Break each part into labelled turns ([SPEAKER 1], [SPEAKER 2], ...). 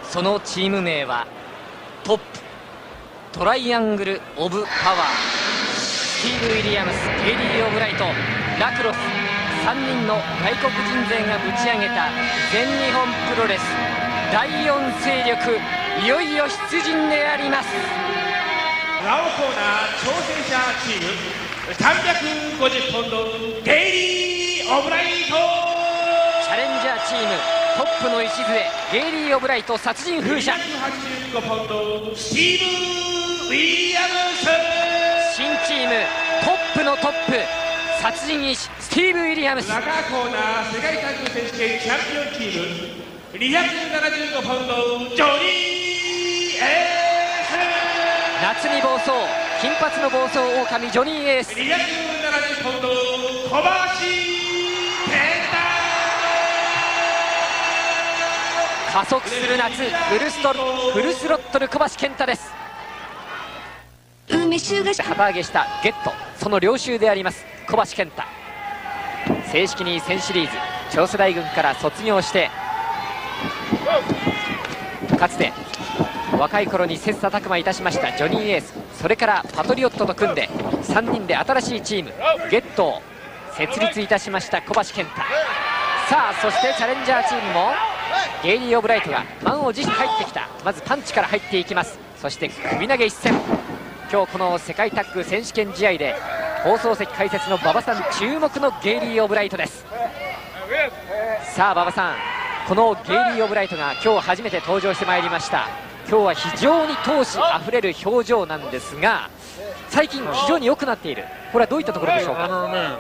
[SPEAKER 1] そのチーム名はトップトライアングル・オブ・パワー。スティーブ・ウィリアムス、ゲイリー・オブライト、ラクロス、3人の外国人勢がぶち上げた全日本プロレス第4勢力、いよいよ出陣であります。
[SPEAKER 2] 青コーナー挑戦者チーム350ポンドゲイリー・オブライト。
[SPEAKER 1] チャレンジャーチームトップの礎ゲイリー・オブライト殺人風車。
[SPEAKER 2] 285ポンドスティーブ・ウィリアムス。
[SPEAKER 1] 新チームトップのトップ殺人医師スティーブ・ウィリアムス。
[SPEAKER 2] 中コーナー世界タッグ選手権チャンピオンチーム275ポンドジョニー・エース。
[SPEAKER 1] 夏に暴走金髪の暴走狼ジョニー・エース。
[SPEAKER 2] 270ポンド小林健太。
[SPEAKER 1] 加速する夏フルスロットル小橋健太です。旗揚げしたゲット、その領袖であります小橋健太。正式に1000シリーズ長世代軍から卒業して、かつて若い頃に切磋琢磨いたしましたジョニー・エース、それからパトリオットと組んで3人で新しいチームゲットを設立いたしました小橋健太。さあそしてチャレンジャーチームもゲイリー・オブライトが満を持して入ってきた。まずパンチから入っていきます。そして首投げ一戦。今日この世界タッグ選手権試合で放送席解説の馬場さん注目のゲイリー・オブライトです。さあ馬場さん、このゲイリー・オブライトが今日初めて登場してまいりました。今日は非常に闘志あふれる表情なんですが、最近非常に良くなっている。これはどういったところでしょうか。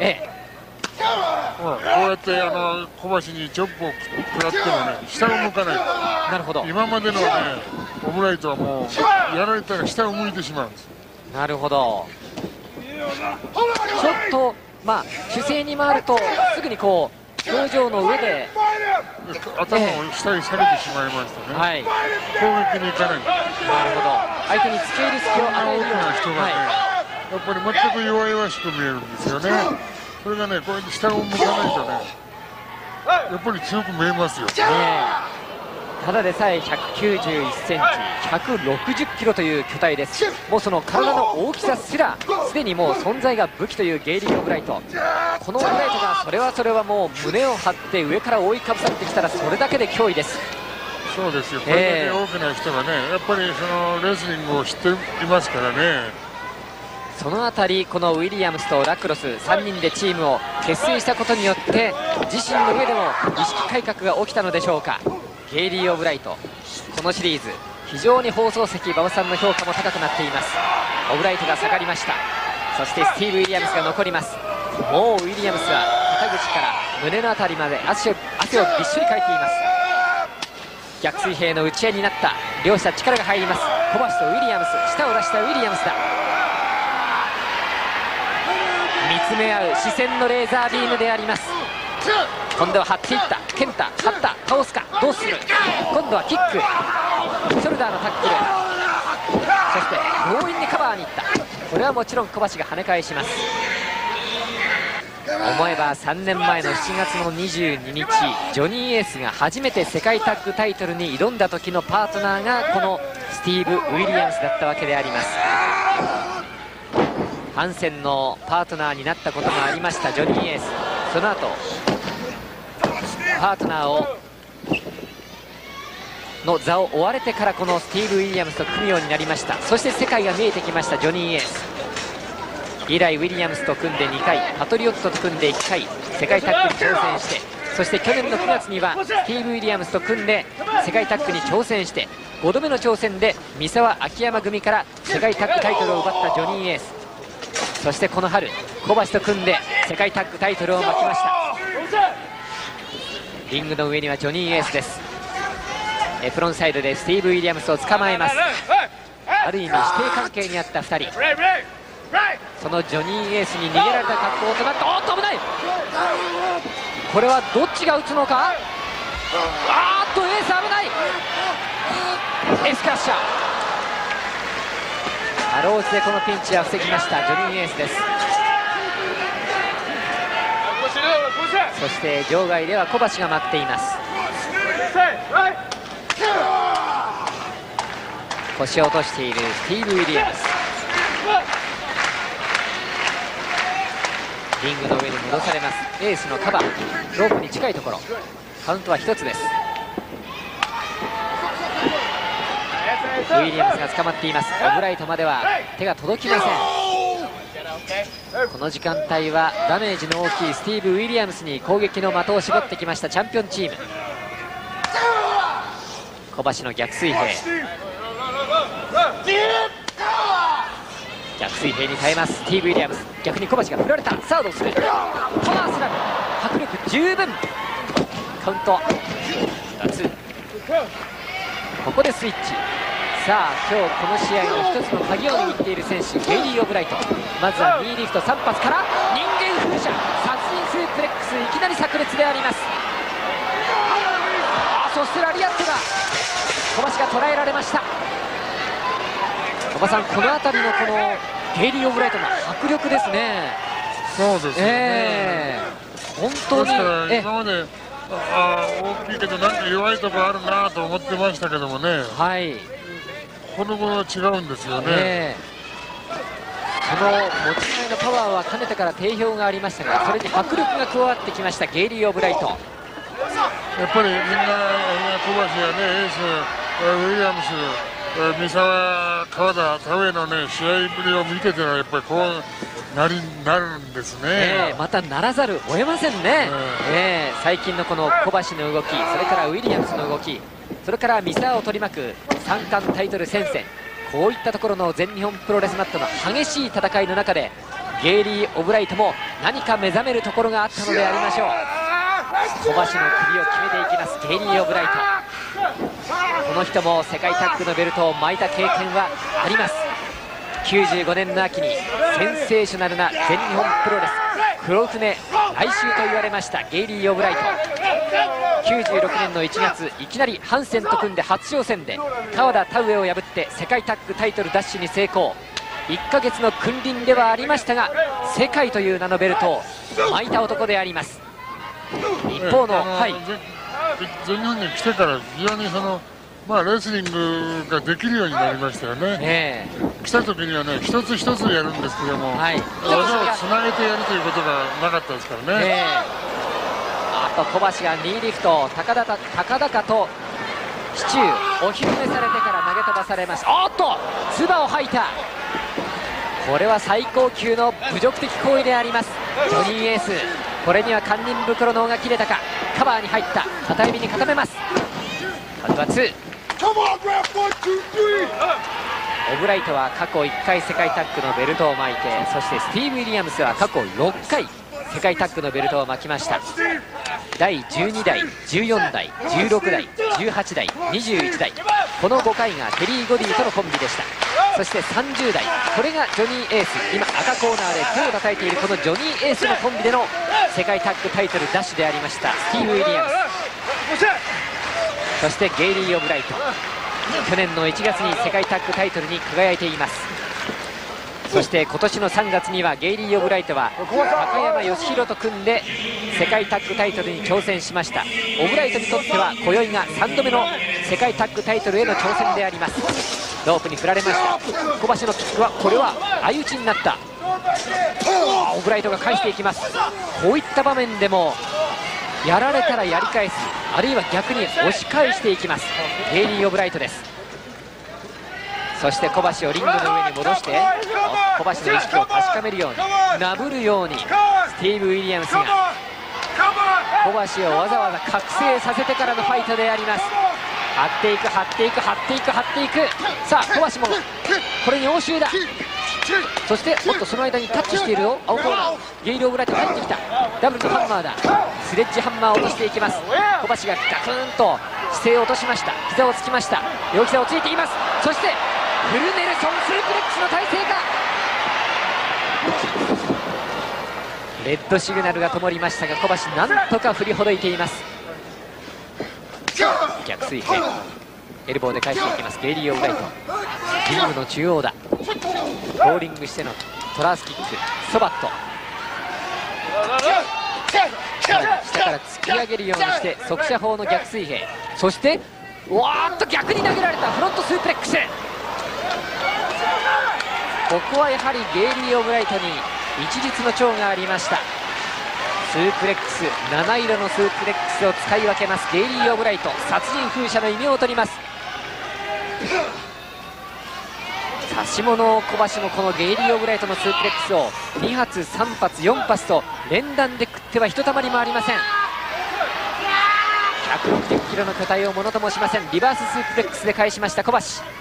[SPEAKER 3] こうやって小橋にチョップを食らってもね、下を向かない。
[SPEAKER 1] なるほど。
[SPEAKER 3] 今までのオブライトはもうやられたら下を向いてしまうんです。
[SPEAKER 1] なるほど。ちょっと主勢に回るとすぐにこう表情の上で
[SPEAKER 3] 頭を下に下げてしまいましたね。攻撃に行かない。なる
[SPEAKER 1] ほど。相手に付け入る隙を与えるような
[SPEAKER 3] 人がね、やっぱり全く弱々しく見えるんですよね。それがね、こうやって下を向かないとね、やっぱり強く見えますよ。
[SPEAKER 1] ただでさえ191センチ、160キロという巨体です。もうその体の大きさすらすでにもう存在が武器というゲイリー・オブライト。このオブライトがそれはもう胸を張って上から覆いかぶさってきたらそれだけで脅威です。
[SPEAKER 3] そうですよ。これだけ大きな人がね、やっぱりそのレスリングを知っていますからね。
[SPEAKER 1] そのあたりこのウィリアムスとラクロス3人でチームを結成したことによって自身の上でも意識改革が起きたのでしょうか。ゲイリー・オブライト、このシリーズ非常に放送席馬場さんの評価も高くなっています。オブライトが下がりました。そしてスティーブ・ウィリアムスが残ります。もうウィリアムスは肩口から胸のあたりまで汗をびっしょりかいています。逆水平の打ち合いになった。両者力が入ります。小橋とウィリアムス、舌を出したウィリアムスだ。見つめ合う視線のレーザービームであります。今度は張っていった健太、張った、倒すか、どうする。今度はキック、ショルダーのタックル、そして強引にカバーにいった。これはもちろん小橋が跳ね返します。思えば3年前の7月の22日ジョニー・エースが初めて世界タッグタイトルに挑んだ時のパートナーがこのスティーブ・ウィリアムスだったわけであります。ハンセンのパートナーになったこともありましたジョニー・エース。その後パートナーの座を追われてからこのスティーブ・ウィリアムスと組むようになりました。そして世界が見えてきましたジョニー・エース。以来ウィリアムスと組んで2回、パトリオットと組んで1回世界タッグに挑戦して、そして去年の9月にはスティーブ・ウィリアムスと組んで世界タッグに挑戦して、5度目の挑戦で三沢秋山組から世界タッグタイトルを奪ったジョニー・エース。そしてこの春小橋と組んで世界タッグタイトルを巻きました。リングの上にはジョニー・エースです。フロンサイドでスティーブ・ウィリアムスを捕まえます。ある意味師弟関係にあった2人、そのジョニー・エースに逃げられた格好となって、おっと危ない。これはどっちが打つのか。あーっとエース危ない。エースクラッシャー、かろうじてこのピンチは防ぎましたジョニー・エースです。そして場外では小橋が待っています。 腰を落としているスティーブ・ウィリアムス。リングの上に戻されます。エースのカバー、ロープに近いところ、カウントは1つです。ウィリアムスが捕まっています。オブライトまでは手が届きません。この時間帯はダメージの大きいスティーブ・ウィリアムスに攻撃の的を絞ってきましたチャンピオンチーム。小橋の逆水平、逆水平に耐えますスティーブ・ウィリアムス。逆に小橋が振られた。さあどうする。パワースラム、迫力十分。カウント2。ここでスイッチ。さあ今日この試合の一つの鍵を握っている選手、ゲイリー・オブライト。まずはニーリフト3発から人間風車、殺人スープレックス、いきなり炸裂であります。そしてラリアットが小橋が捉えられました。小橋さん、この辺りのこのゲイリー・オブライトの迫力ですね。
[SPEAKER 3] そうですね、
[SPEAKER 1] 本当に
[SPEAKER 3] 今まで大きいけどなんか弱いところあるなと思ってましたけどもね、
[SPEAKER 1] はい、
[SPEAKER 3] この後は違うんですよね。
[SPEAKER 1] その持ち前のパワーはかねてから定評がありましたが、それに迫力が加わってきましたゲイリー・オブライト。
[SPEAKER 3] やっぱりみんな小橋やね、エースウィリアムス、三沢、川田、田上のね試合ぶりを見ててはやっぱりこうなるんですね。
[SPEAKER 1] またならざるを得ませんね。最近のこの小橋の動き、それからウィリアムスの動き、それから三沢を取り巻く三冠タイトル戦線、こういったところの全日本プロレスマットの激しい戦いの中でゲイリー・オブライトも何か目覚めるところがあったのでありましょう。小橋の首を決めていきますゲイリー・オブライト。この人も世界タッグのベルトを巻いた経験はあります。95年の秋にセンセーショナルな全日本プロレス黒船来襲と言われましたゲイリー・オブライト。96年の1月、いきなりハンセンと組んで初挑戦で川田田上を破って世界タッグタイトル奪取に成功。1ヶ月の君臨ではありましたが、世界という名のベルトを巻いた男であります。一方の、
[SPEAKER 3] 全日本に来てから非常にレスリングができるようになりましたよね。来た時にはね一つ一つやるんですけども、技をつなげてやるということがなかったですからね。あと小橋がニーリフト高々と支柱お披露目されてから投げ飛ばされました。おっと唾を吐いた。これは最高級の侮辱的行為であります。ジョニーエース、これには堪忍袋の緒が切れたか。カバーに入った片指に固めます。カウントは2。オブライトは過去1回世界タッグのベルトを巻いて、そしてスティーブ・ウィリアムスは過去6回世界タッグのベルトを巻きました。第12代、14代、16代、18代、21代、この5回がテリー・ゴディとのコンビでした。そして30代、これがジョニー・エース、今赤コーナーで手を叩いているこのジョニー・エースのコンビでの世界タッグタイトル奪取でありましたスティーブ・ウィリアムス。そしてゲイリー・オブライト、去年の1月に世界タッグタイトルに輝いています。そして今年の3月にはゲイリー・オブライトは高山義弘と組んで世界タッグタイトルに挑戦しました。オブライトにとっては今宵が3度目の世界タッグタイトルへの挑戦であります。ロープに振られました。小橋のキックはこれは相打ちになった。オブライトが返していきます。こういった場面でもやられたらやり返す、あるいは逆に押し返していきますゲイリー・オブライトです。そして小橋をリングの上に戻して小橋の意識を確かめるようになぶるようにスティーブ・ウィリアムスが小橋をわざわざ覚醒させてからのファイトであります。張っていく張っていく張っていく張っていく。さあ小橋もこれに応酬だ。そしておっとその間にタッチしているよ青コーナー。ゲイリー・オブライトが入ってきた。ダブルのハンマーだ。スレッジハンマーを落としていきます。小橋がガクンと姿勢を落としました。膝をつきました。両膝をついています。そしてフルネルソンスープレックスの体勢か。レッドシグナルが灯りましたが小橋なんとか振りほどいています。逆水平エルボーで返していきますゲイリー・オブライト。リングの中央だ。ボーリングしてのトラースキックソバット、下から突き上げるようにして側斜方の逆水平、そしてわーっと逆に投げられたフロントスープレックス。
[SPEAKER 1] ここはやはりゲイリー・オブライトに一律の長がありました。スープレックス、七色のスープレックスを使い分けますゲイリー・オブライト。殺人風車の異名を取ります。差し物を小橋もこのゲイリー・オブライトのスープレックスを2発3発4発と連弾で食ってはひとたまりもありません。160キロの巨体をものともしません。リバーススープレックスで返しました小橋。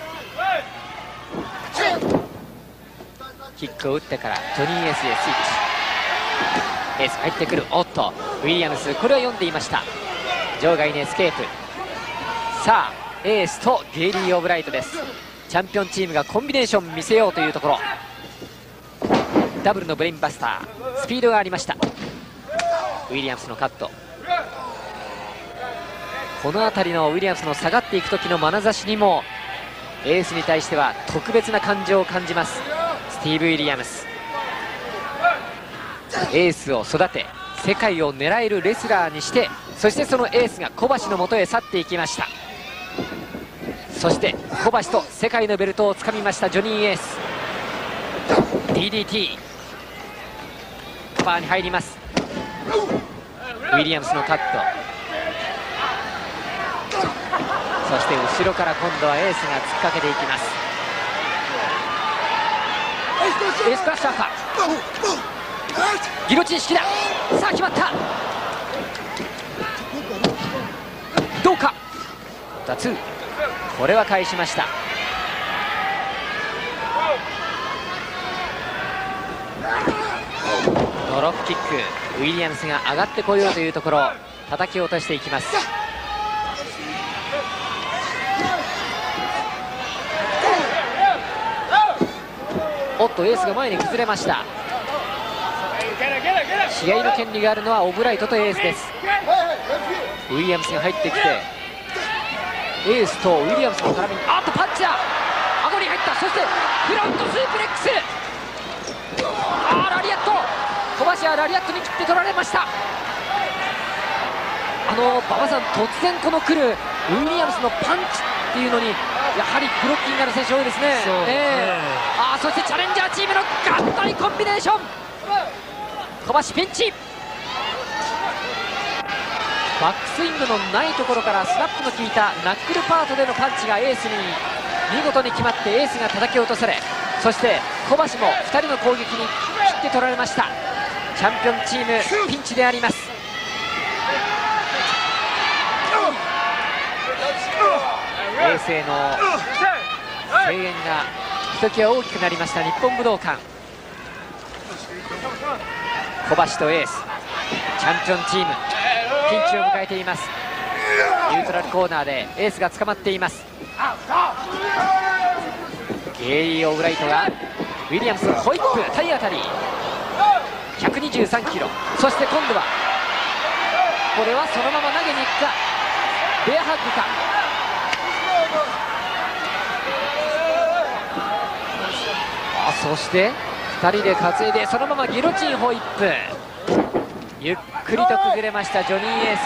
[SPEAKER 1] キックを打ってからジョニー・エースへスイッチ。エース入ってくる。おっとウィリアムス、これは読んでいました。場外にエスケープ。さあエースとゲイリー・オブライトです。チャンピオンチームがコンビネーション見せようというところ。ダブルのブレインバスター、スピードがありました。ウィリアムスのカット。この辺りのウィリアムスの下がっていく時の眼差しにもエースに対しては特別な感情を感じます。スティーブ・ウィリアムス、エースを育て世界を狙えるレスラーにして、そしてそのエースが小橋のもとへ去っていきました。そして小橋と世界のベルトをつかみましたジョニー・エース。 DDT カバーに入ります。ウィリアムスのカット。そして後ろから今度はエースが突っかけていきます。エースクラッシャーか、ギロチン式だ。さあ決まった。どうか。2、これは返しました。ドロップキック、ウィリアムスが上がってこようというところ、叩き落としていきます。おっとエースが前に崩れました。試合の権利があるのはオブライトとエースです。ウィリアムスが入ってきてエースとウィリアムスの絡みに、あっとパンチだ。顎に入った。そしてフロントスープレックス。ラリアット。小橋はラリアットに切って取られました。馬場さん、突然この来るウィリアムスのパンチっていうのにやはりブロッキーになる選手多いですね。そしてチャレンジャーチームの合体コンビネーション。小橋ピンチ。バックスイングのないところからスナップの効いたナックルパートでのパンチがエースに見事に決まってエースが叩き落とされ、そして小橋も2人の攻撃に切って取られました。チャンピオンチームピンチであります。エースへの声援がひときわ大きくなりました日本武道館。小橋とエース、チャンピオンチームピンチを迎えています。ニュートラルコーナーでエースが捕まっています。ゲイリー・オブライトがウィリアムスホイップ体当たり123キロ。そして今度はこれはそのまま投げに行くか、ベアハッグか。そして2人で担いでそのままギロチンホイップ。ゆっくりと崩れましたジョニー・エース。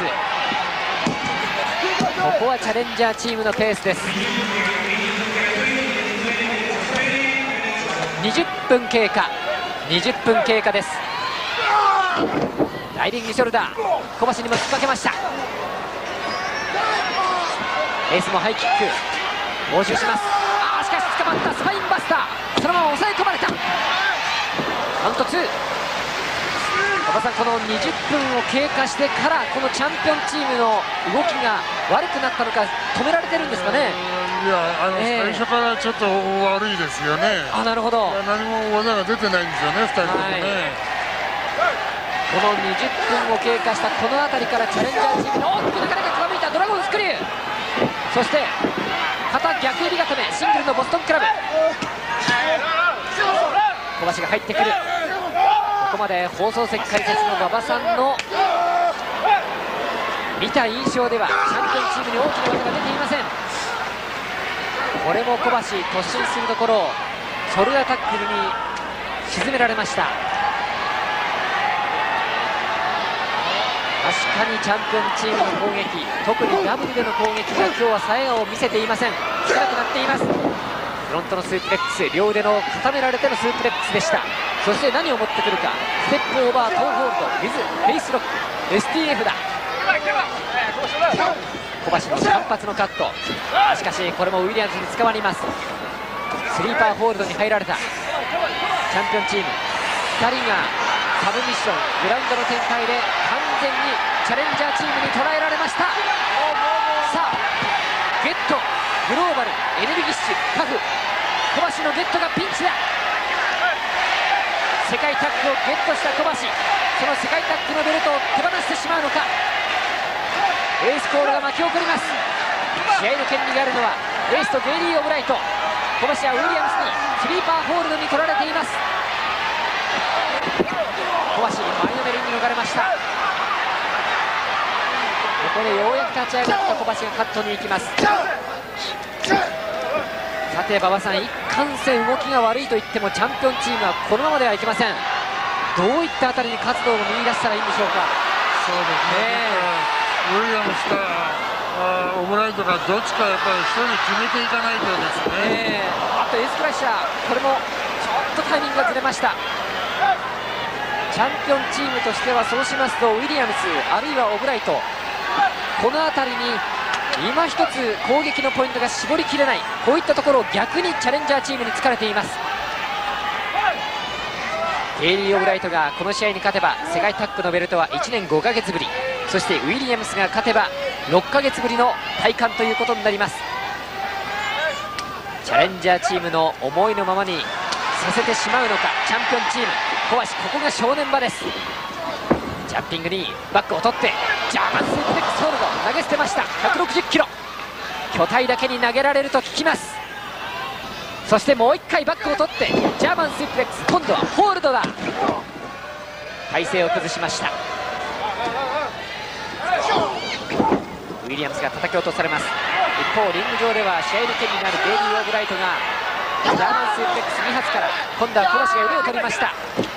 [SPEAKER 1] ここはチャレンジャーチームのペースです。20分経過、20分経過です。ライディングショルダー、小橋にも引っ掛けました。エースもハイキック応酬します。しかし捕まった。スパインバスター、そのまま抑え込まれた。カウント2。馬場さん、この20分を経過してからこのチャンピオンチームの動きが悪くなったのか、止められてるんですかね。
[SPEAKER 4] いや、最初からちょっと悪いですよね。
[SPEAKER 1] なるほど。
[SPEAKER 4] 何も技が出てないんですよね、2人ともね。
[SPEAKER 1] この20分を経過したこの辺りからチャレンジャーチームのなかなか傾いたドラゴンスクリュー。そして肩逆襟固め、シングルのボストンクラブ。小橋が入ってくる。ここまで放送席解説の馬場さんの見た印象ではチャンピオンチームに大きな技が出ていません。これも小橋突進するところをショルダータックルに沈められました。確かにチャンピオンチームの攻撃、特にダブルでの攻撃が今日は冴えを見せていません。少なくなっています。 フロントのスープレックス、両腕の固められてのスープレックスでした。そして何を持ってくるか、ステップオーバートーホールド、ウィズフェイスロック STF だ。小橋の単発のカット、しかしこれもウィリアムズに捕まります。スリーパーホールドに入られたチャンピオンチーム2人がサブミッション、グラウンドの展開で完全にチャレンジャーチームに捉えられました。さあゲット、グローバル、エネルギッシュ、タフ、小橋のゲットがピンチだ。世界タッグをゲットした小橋、その世界タッグのベルトを手放してしまうのか。エースコールが巻き起こります。試合の権利があるのはエースとゲイリー・オブライト。小橋はウィリアムスにスリーパーホールドに取られています。小橋前のめりに逃れました。ここでようやく立ち上がった小橋がカットに行きます。さて馬場さん、一貫性動きが悪いと言ってもチャンピオンチームはこのままではいけません。どういったあたりに活動を見出したらいいんでしょうか。
[SPEAKER 4] そうですね、ウィリアムスかオブライトかどっちかやっぱり一人決めていかないとですね。
[SPEAKER 1] あとエースクラッシャー、これもちょっとタイミングがずれました。チャンピオンチームとしてはそうしますとウィリアムスあるいはオブライト、この辺りに今一つ攻撃のポイントが絞りきれない、こういったところを逆にチャレンジャーチームに疲れています。ゲイリー・オブライトがこの試合に勝てば世界タッグのベルトは1年5ヶ月ぶり、そしてウィリアムスが勝てば6ヶ月ぶりの体感ということになります。チャレンジャーチームの思いのままにさせてしまうのか、チャンピオンチーム小橋、ここが正念場です。ジャンピングにバックを取ってジャーマンスープレックスホールド投げ捨てました。160キロ、巨体だけに投げられると効きます。そしてもう1回バックを取ってジャーマンスープレックス、今度はホールドだ。体勢を崩しました。ウィリアムスが叩き落とされます。一方リング上では試合の権利のあるゲイリー・オブライトがジャーマンスープレックス2発から今度は小橋が腕を取りました。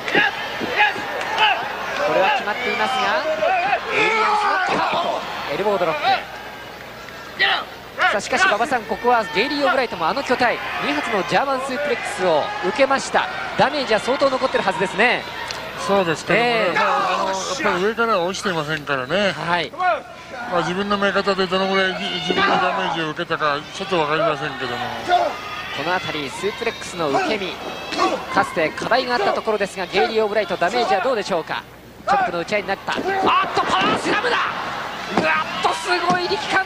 [SPEAKER 1] これは決まっていますがウィリアムスのカット、エルボードロック。さあしかし馬場さん、ここはゲイリー・オブライトもあの巨体2発のジャーマンスープレックスを受けました。ダメージは相当残ってるはずですね。
[SPEAKER 4] そうですけどもね、やっぱり上からは落ちていませんからね、
[SPEAKER 1] はい、
[SPEAKER 4] 自分の目方でどのぐらい自分のダメージを受けたかちょっと分かりませんけども、
[SPEAKER 1] この辺りスープレックスの受け身、かつて課題があったところですがゲイリー・オブライトダメージはどうでしょうか。チョップの打ち合いになった。あっとパワースラムだ。うわっとすごい力感、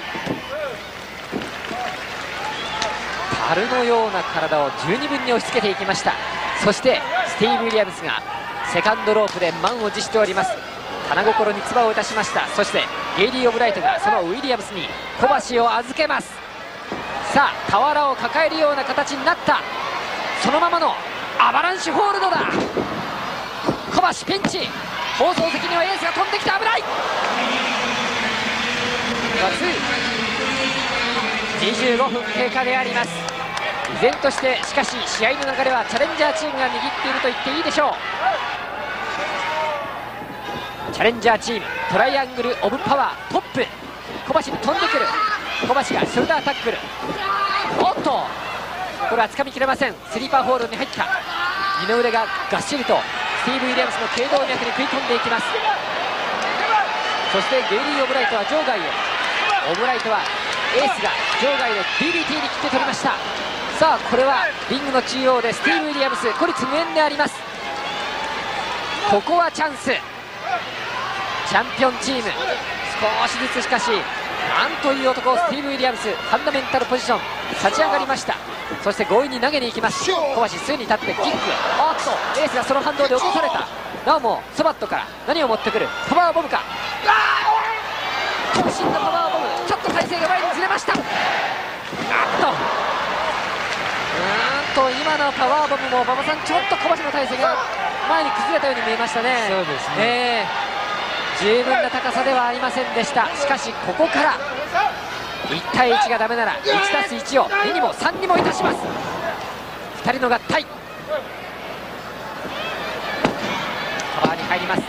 [SPEAKER 1] 樽のような体を十二分に押し付けていきました。そしてスティーブ・ウィリアムスがセカンドロープで満を持しております。金心に唾を打たしました。そしてゲイリー・オブライトがそのウィリアムスに小橋を預けます。さあ俵を抱えるような形になった。そのままのアバランシュホールドだ。小橋ピンチ、放送席にはエースが飛んできて危ない。25分経過であります。依然としてしかし試合の流れはチャレンジャーチームが握っていると言っていいでしょう。チャレンジャーチームトライアングルオブパワートップ、小橋に飛んでくる。小橋がショルダータックル、おっとこれは掴みきれません。スリーパーホールドに入った。二の腕ががっしりとスティーブ・ウィリアムスの頸動脈に食い込んでいきます。そしてゲイリー・オブライトは場外へ、オブライトはエースが場外で DDT に切って取りました。さあこれはリングの中央でスティーブ・ウィリアムス孤立無縁であります。ここはチャンス。チャンピオンチーム少しずつしかしなんという男、スティーブ・ウィリアムスファンダメンタルポジション立ち上がりました。そして強引に投げに行きます。小橋数に立ってキック、おっとエースがその反動で落とされた。なおもソバットから何を持ってくる、パワーボムか、渾身のパワーボム、ちょっと体勢が前にずれました。今のパワーボムも馬場さん、ちょっと小橋の体勢が前に崩れたように見えましたね。
[SPEAKER 4] そうですね、
[SPEAKER 1] 十分な高さではありませんでした。しかしここから1対1がダメなら 1+1 を2にも3にもいたします。2人の合体、カバーに入ります。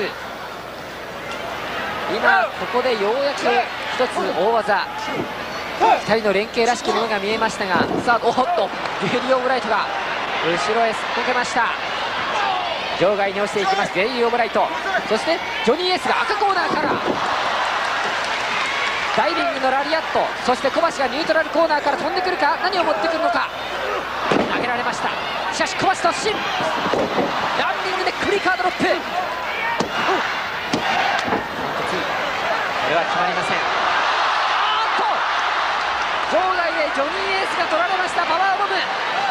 [SPEAKER 1] 今ここでようやく一つ大技 2人の連携らしきものが見えましたが、さあおっとゲイリー・オブライトが後ろへすっこけました。場外に落ちていきますゲイリー・オブライト。そしてジョニー・エースが赤コーナーからダイビングのラリアット、そして小橋がニュートラルコーナーから飛んでくるか、何を持ってくるのか。投げられました。しかし小橋突進、ランディングでクリカードロップ、これは決まりません。場外でジョニー・エースが取られました。パワーボム、こ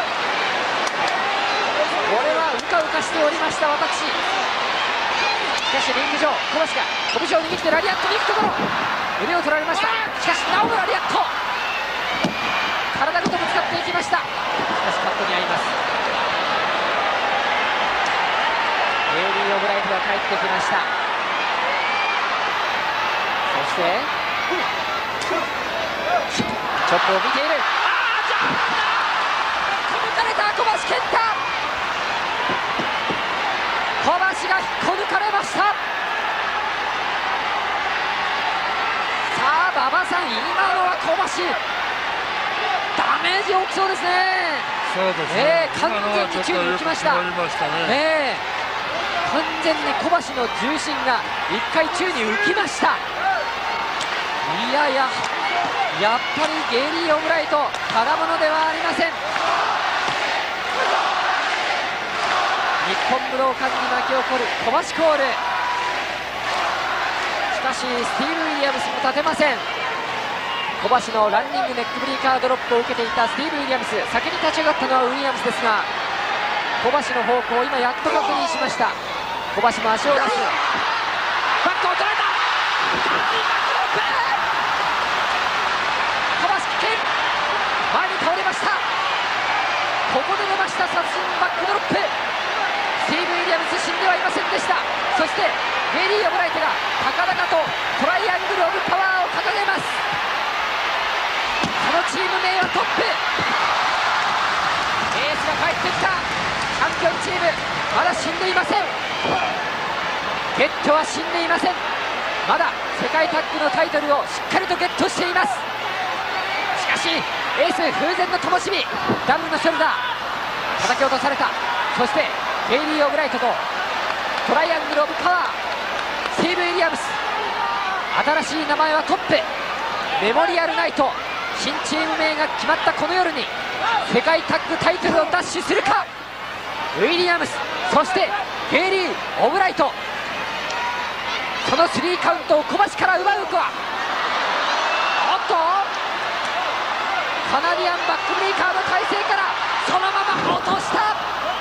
[SPEAKER 1] れはうかうかしておりました私。しかしリング上、小橋が拳を握ってラリアットに行くところ、腕を取られました。しかしなおもラリアット、体ごとぶつかっていきました。しかしカットに合います。ゲイリー・オブライトが帰ってきました。そしてチョップを見ている。抜かれた小橋健太、小橋が引っこ抜かれました。さあ馬場さん、今のは小橋ダメージ大きそうですね。
[SPEAKER 4] そうですね、
[SPEAKER 1] 完全に宙に浮きました。完全に小橋の重心が1回宙に浮きました。いやいや、やっぱりゲイリー・オブライトただものではありません。日本武道館に巻き起こる小橋コール。しかしスティーブ・ウィリアムスも立てません。小橋のランニングネックブリーカードロップを受けていたスティーブ・ウィリアムス、先に立ち上がったのはウィリアムスですが、小橋の方向を今やっと確認しました。小橋も足を出す、バックを取られた、小橋危険、前に倒れました。ここで出ました殺人バックドロップ。スティーブ・ウィリアムス死んではいませんでした。そしてゲイリー・オブライトが高々とトライアングル・オブ・パワーを掲げます。このチーム名はトップ。エースが帰ってきた。チャンピオンチームまだ死んでいません。ゲットは死んでいません。まだ世界タッグのタイトルをしっかりとゲットしています。しかしエース風前の灯火、ダブルのショルダー叩き落とされた。そしてゲイリー・オブライトとトライアングル・オブ・パワー、スティーブ・ウィリアムス、新しい名前はトップ。メモリアルナイト、新チーム名が決まったこの夜に世界タッグタイトルを奪取するか。ウィリアムス、そしてゲイリー・オブライト、そのスリーカウントを小橋から奪うか。おっとカナディアンバックブレイカーの体勢からそのまま落とした。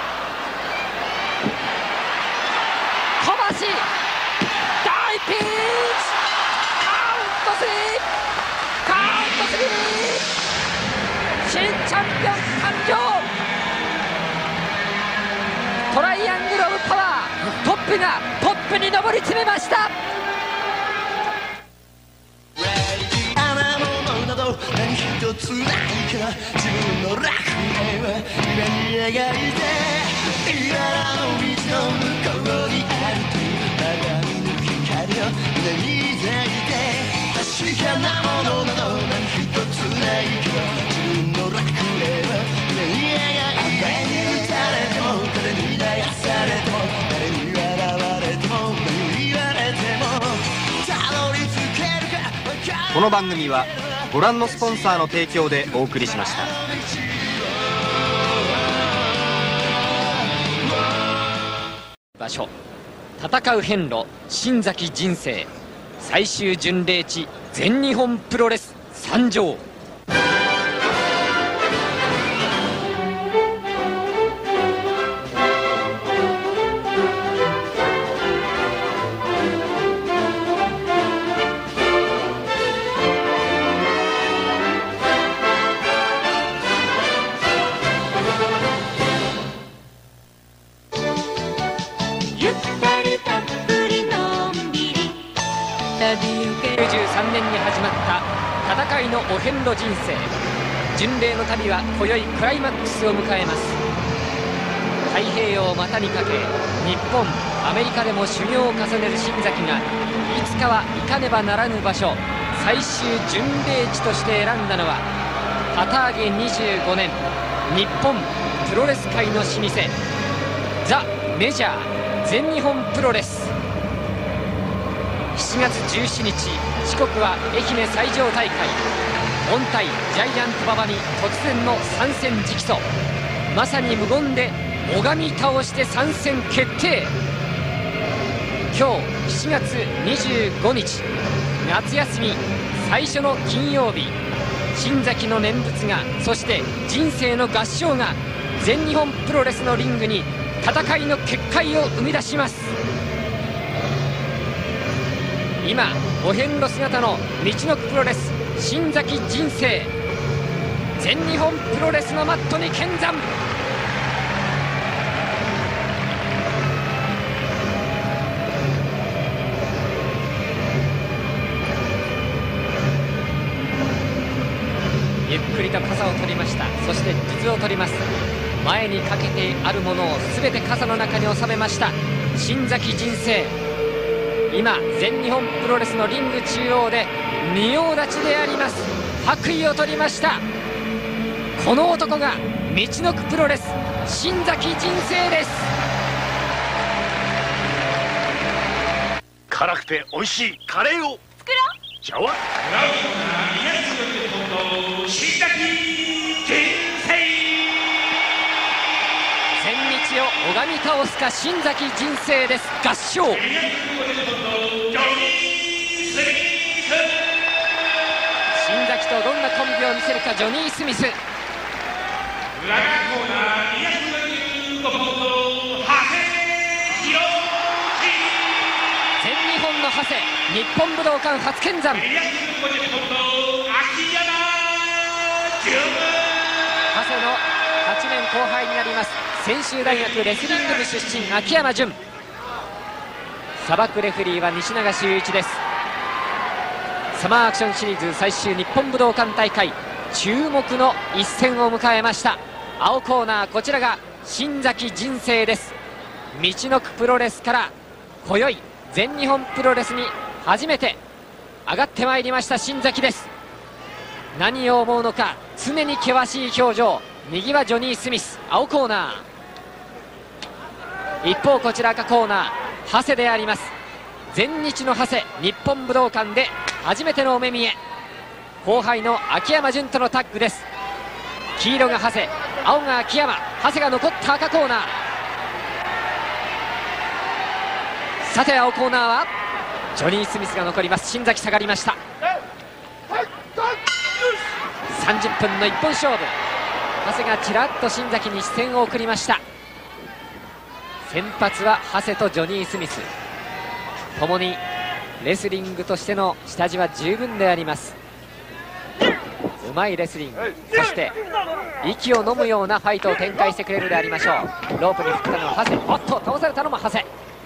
[SPEAKER 1] 小橋大ピンチ、カウント3、カウント3、新チャンピオン誕生。トライアングル・オブ・パワー、トップがトップに上り詰めました。
[SPEAKER 5] 何一つないから自分の楽園は今に描いて、今の道の向こうにあるというまだ見ぬ光を胸に抱いて、確かなものなど何一つないから自分の楽園は今に描いて、雨に打たれても風に流されても誰に笑われても何を言われてもたどり着けるか。
[SPEAKER 6] この番組はご覧のスポンサーの提供でお送りしました。
[SPEAKER 1] 場所、戦う遍路新崎人生、最終巡礼地全日本プロレス参上。93年に始まった戦いのお遍路人生、巡礼の旅は今宵クライマックスを迎えます。太平洋を股にかけ日本アメリカでも修行を重ねる新崎がいつかは行かねばならぬ場所、 最終巡礼地として選んだのは旗揚げ25年日本プロレス界の老舗ザ・メジャー全日本プロレス。7月17日四国は愛媛最上大会本体ジャイアント馬場に突然の参戦直訴、まさに無言で拝み倒して参戦決定。今日7月25日夏休み最初の金曜日、新崎の念仏がそして人生の合唱が全日本プロレスのリングに戦いの結界を生み出します。今お遍路姿の道のくプロレス新崎人生、全日本プロレスのマットに見参。ゆっくりと傘を取りました。そして筒を取ります。前にかけてあるものを全て傘の中に収めました新崎人生。今全日本プロレスのリング中央で仁王立ちであります。白衣を取りました。この男が道のくプロレス新崎人生です。
[SPEAKER 2] 辛くて美味しいカレーを作ろう。じゃあ新崎人生、
[SPEAKER 1] 全日を拝み倒すか新崎人生です。合唱。新崎とどんなコンビを見せるかジョニー・スミス。
[SPEAKER 2] 裏コーナー265ポンド長谷博
[SPEAKER 1] 全日本の長谷、日本武道館初見参。
[SPEAKER 2] 250ポンド秋山純、
[SPEAKER 1] 長谷の8年後輩になります専修大学レスリング部出身秋山純。砂漠レフェリーは西永修一です。サマーアクションシリーズ最終日本武道館大会注目の一戦を迎えました。青コーナー、こちらが新崎人生です。道のくプロレスから今宵全日本プロレスに初めて上がってまいりました新崎です。何を思うのか常に険しい表情。右はジョニー・スミス、青コーナー。一方こちら赤コーナー、長谷であります。全日の長谷、日本武道館で初めてのお目見え。後輩の秋山純とのタッグです。黄色が長谷、青が秋山。長谷が残った赤コーナー。さて青コーナーはジョニー・スミスが残ります。新崎下がりました。30分の一本勝負。長谷がちらっと新崎に視線を送りました。先発は長谷とジョニー・スミス、ともにレスリングとしての下地は十分であります。うまいレスリング、そして息を飲むようなファイトを展開してくれるでありましょう。ロープに振ったのは長谷、おっと倒されたのも長谷。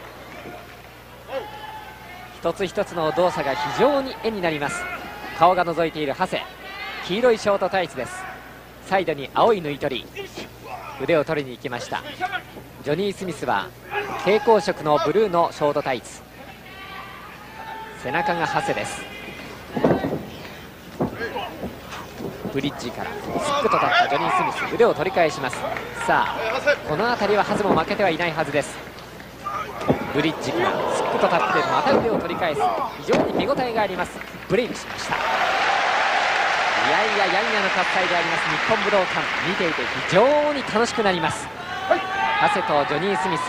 [SPEAKER 1] 一つ一つの動作が非常に絵になります。顔が覗いている長谷、黄色いショートタイツです。サイドに青い縫い取り、腕を取りに行きました。ジョニー・スミスは蛍光色のブルーのショートタイツ、背中が長谷です。ブリッジからすっくと立ったジョニー・スミス、腕を取り返します。さあこの辺りは長谷も負けてはいないはずです。ブリッジからすっくと立ってまた腕を取り返す、非常に見応えがあります。ブレイクしました。いやいややんやの喝采であります日本武道館、見ていて非常に楽しくなります。長谷とジョニー・スミス、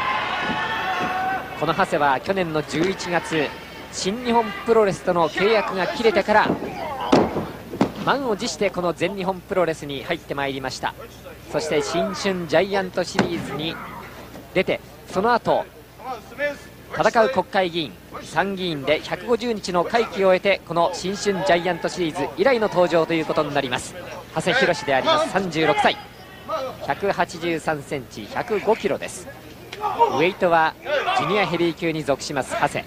[SPEAKER 1] この長谷は去年の11月新日本プロレスとの契約が切れてから満を持してこの全日本プロレスに入ってまいりました。そして新春ジャイアントシリーズに出て、その後戦う国会議員参議院で150日の会期を終えてこの新春ジャイアントシリーズ以来の登場ということになります。長谷博であります。36歳、183センチ、105キロです。ウェイトはジュニアヘビー級に属します長谷。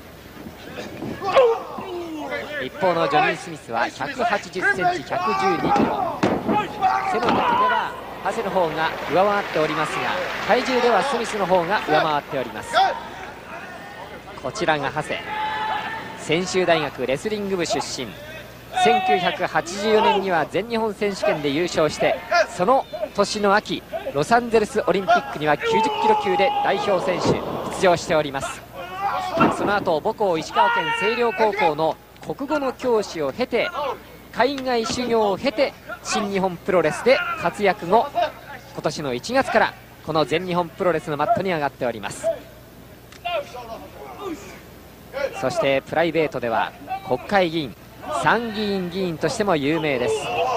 [SPEAKER 1] 一方のジョニー・スミスは180センチ、112キロ。背の高では長谷の方が上回っておりますが、体重ではスミスの方が上回っております。こちらが長谷、専修大学レスリング部出身、 1984年には全日本選手権で優勝して、その年の秋ロサンゼルスオリンピックには90キロ級で代表選手出場しております。その後母校石川県星稜高校の国語の教師を経て、海外修行を経て新日本プロレスで活躍後、今年の1月からこの全日本プロレスのマットに上がっております。そしてプライベートでは国会議員、参議院議員としても有名です。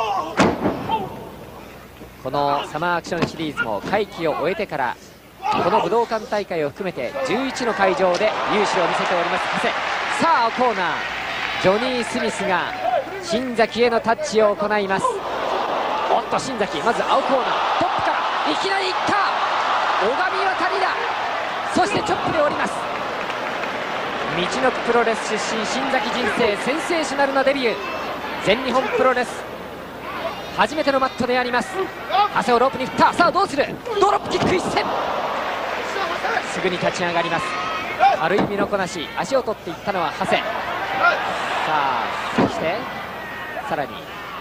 [SPEAKER 1] このサマーアクションシリーズも会期を終えてからこの武道館大会を含めて11の会場で勇姿を見せております長谷。さあコーナー、ジョニー・スミスが新崎へのタッチを行います。おっと新崎、まず青コーナートップからいきなりいった、小上渡りだ。そしてチョップで降ります。道のくプロレス出身、新崎人生センセーショナルなデビュー。全日本プロレス初めてのマットであります。長谷をロープに振った。さあどうする、ドロップキック一閃、すぐに立ち上がります。軽い身のこなし、足を取っていったのは長谷。さあそしてさらに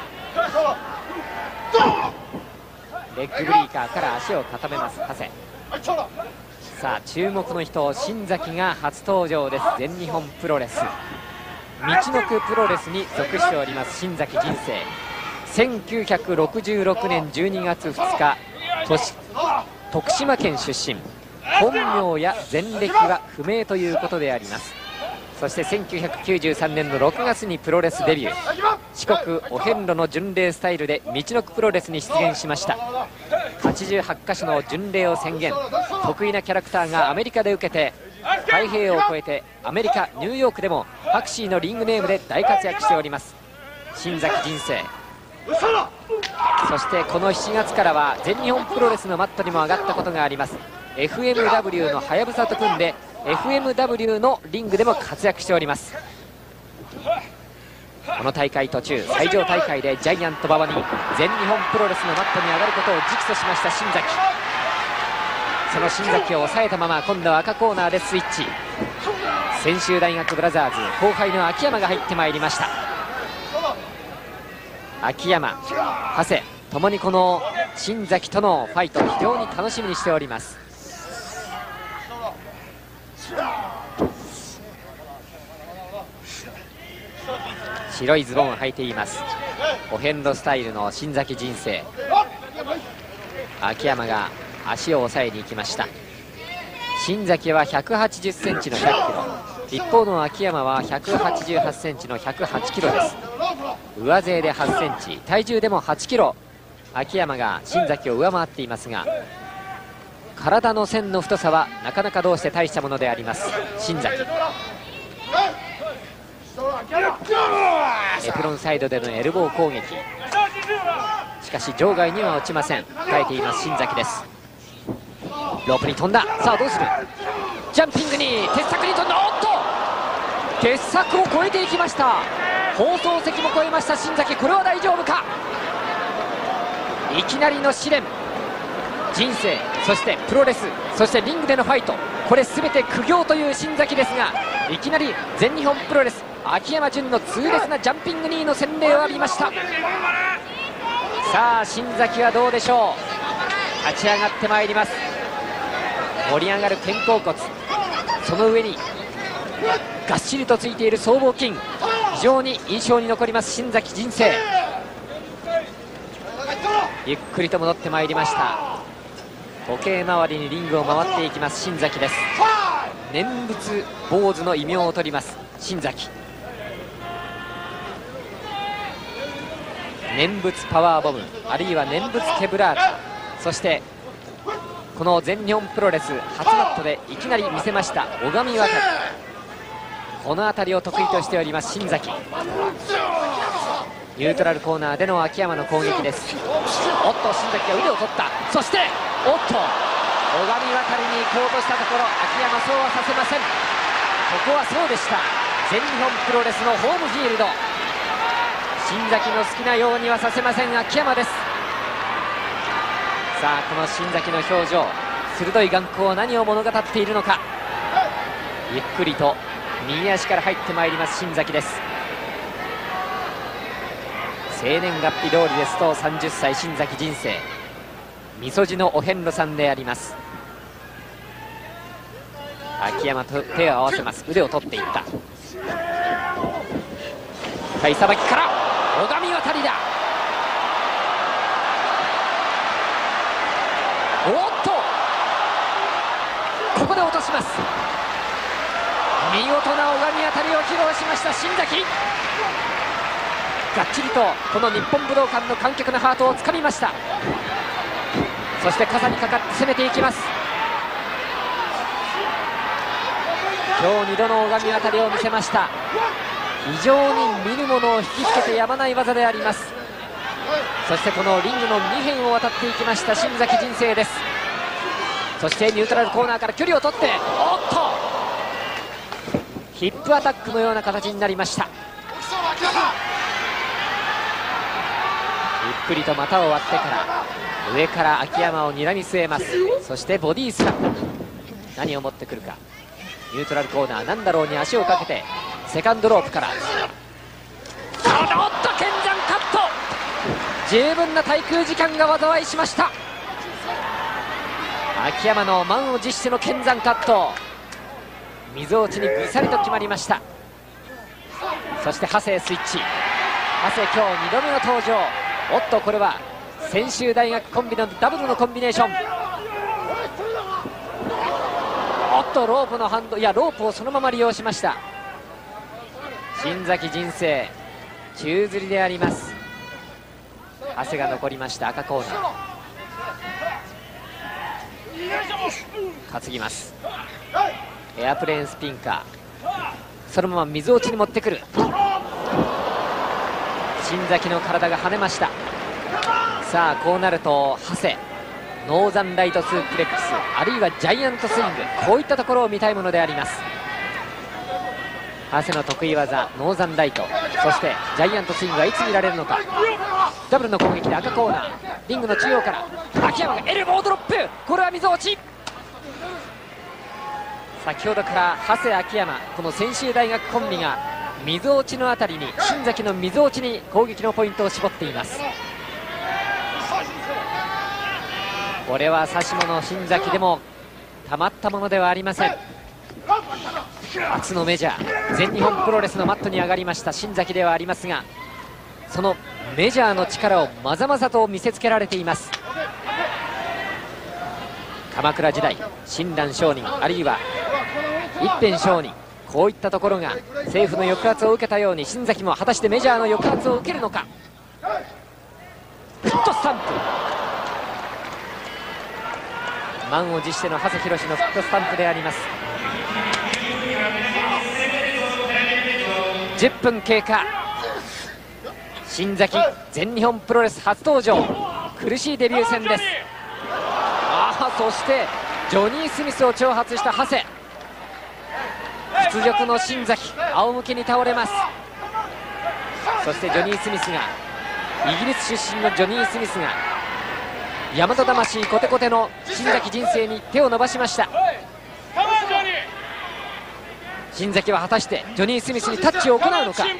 [SPEAKER 1] レッグブリーカーから足を固めます長谷。さあ注目の人、新崎が初登場です。全日本プロレス道のくプロレスに属しております新崎人生。1966年12月2日徳島県出身、本名や前歴は不明ということであります。そして1993年の6月にプロレスデビュー、四国お遍路の巡礼スタイルで道のくプロレスに出現しました。88カ所の巡礼を宣言、得意なキャラクターがアメリカで受けて、太平洋を越えてアメリカニューヨークでもパクシーのリングネームで大活躍しております新崎人生。そしてこの7月からは全日本プロレスのマットにも上がったことがあります。 FMW のはやぶさと組んで FMW のリングでも活躍しております。この大会途中、最上大会でジャイアント馬場に全日本プロレスのマットに上がることを直訴しました新崎。その新崎を抑えたまま今度は赤コーナーでスイッチ。専修大学ブラザーズ後輩の秋山が入ってまいりました。秋山、長谷ともにこの新崎とのファイトを非常に楽しみにしております。白いズボンを履いています。お遍路スタイルの新崎人生。秋山が足を抑えに行きました。新崎は180センチの100キロ、一方の秋山は188センチの108キロです。上背で8センチ、体重でも8キロ秋山が新崎を上回っていますが、体の線の太さはなかなかどうして大したものであります新崎。エプロンサイドでのエルボー攻撃、しかし場外には落ちません。耐えています新崎です。ロープに飛んだ。さあどうする、ジャンピングに鉄柵に飛んだ。おっと鉄柵を越えていきました。放送席も越えました新崎。これは大丈夫か。いきなりの試練、人生、そしてプロレス、そしてリングでのファイト、これ全て苦行という新崎ですが、いきなり全日本プロレス秋山純の痛烈なジャンピングニーの洗礼を浴びました。さあ新崎はどうでしょう。立ち上がってまいります。盛り上がる肩甲骨、その上にがっしりとついている僧帽筋、非常に印象に残ります新崎人生。ゆっくりと戻ってまいりました。時計回りにリングを回っていきます新崎です。念仏坊主の異名を取ります新崎。念仏パワーボム、あるいは念仏ケブラータ、そしてこの全日本プロレス初マットでいきなり見せました小上渡り、この辺りを得意としております新崎。ニュートラルコーナーでの秋山の攻撃です。おっと新崎が腕を取った。そしておっと小上渡りに行こうとしたところ秋山そうはさせません。ここはそうでした、全日本プロレスのホームフィールド。新崎の好きなようにはさせません秋山です。さあこの新崎の表情、鋭い眼光は何を物語っているのか。ゆっくりと右足から入ってまいります新崎です。 生年月日通りですと30歳新崎人生、みそじのお遍路さんであります。秋山と手を合わせます。腕を取っていった。体さばきから小上渡りだ。おっと、ここで落とします。見事な小上渡りを披露しました新崎。がっちりとこの日本武道館の観客のハートをつかみました。そして肩にかかって攻めていきます。今日2度の小上渡りを見せました。非常に見る者を引きつけてやまない技であります。そしてこのリングの2辺を渡っていきました新崎人生です。そしてニュートラルコーナーから距離を取って、おっとヒップアタックのような形になりました。ゆっくりと股を割ってから上から秋山を睨み据えます。そしてボディスラップ、何を持ってくるか。ニュートラルコーナーなんだろうに足をかけてセカンドロープから、おっと剣山カット、十分な滞空時間が災いしました。秋山の満を持しての剣山カット、みぞおちにぐさりと決まりました。そして長谷スイッチ、長谷今日2度目の登場。おっとこれは専修大学コンビのダブルのコンビネーション。おっとロープのハンド、いやロープをそのまま利用しました新崎人生。宙吊りであります。長谷が残りました。赤コーナー担ぎます。エアプレーンスピンカー、そのまま水落ちに持ってくる。新崎の体が跳ねました。さあこうなると長谷ノーザンライトスープレックス、あるいはジャイアントスイング、こういったところを見たいものであります。長谷の得意技ノーザンライト、そしてジャイアントスイングはいつ見られるのか。ダブルの攻撃で赤コーナー、リングの中央から秋山がエルボードロップ、これは溝落ち。先ほどから長谷秋山、この専修大学コンビが溝落ちのあたりに、新崎の溝落ちに攻撃のポイントを絞っています。これは指物新崎でもたまったものではありません。初のメジャー全日本プロレスのマットに上がりました新崎ではありますが、そのメジャーの力をまざまざと見せつけられています。鎌倉時代親鸞上人、あるいは一辺上人、こういったところが政府の抑圧を受けたように新崎も果たしてメジャーの抑圧を受けるのか。フットスタンプ、満を持しての長谷博のフットスタンプであります。10分経過、新崎全日本プロレス初登場、苦しいデビュー戦です。そしてジョニー・スミスを挑発した長谷、屈辱の新崎仰向けに倒れます。そしてジョニー・スミスが、イギリス出身のジョニー・スミスが大和魂コテコテの新崎人生に手を伸ばしました。新崎は果たしてジョニー・スミスにタッチを行うのか。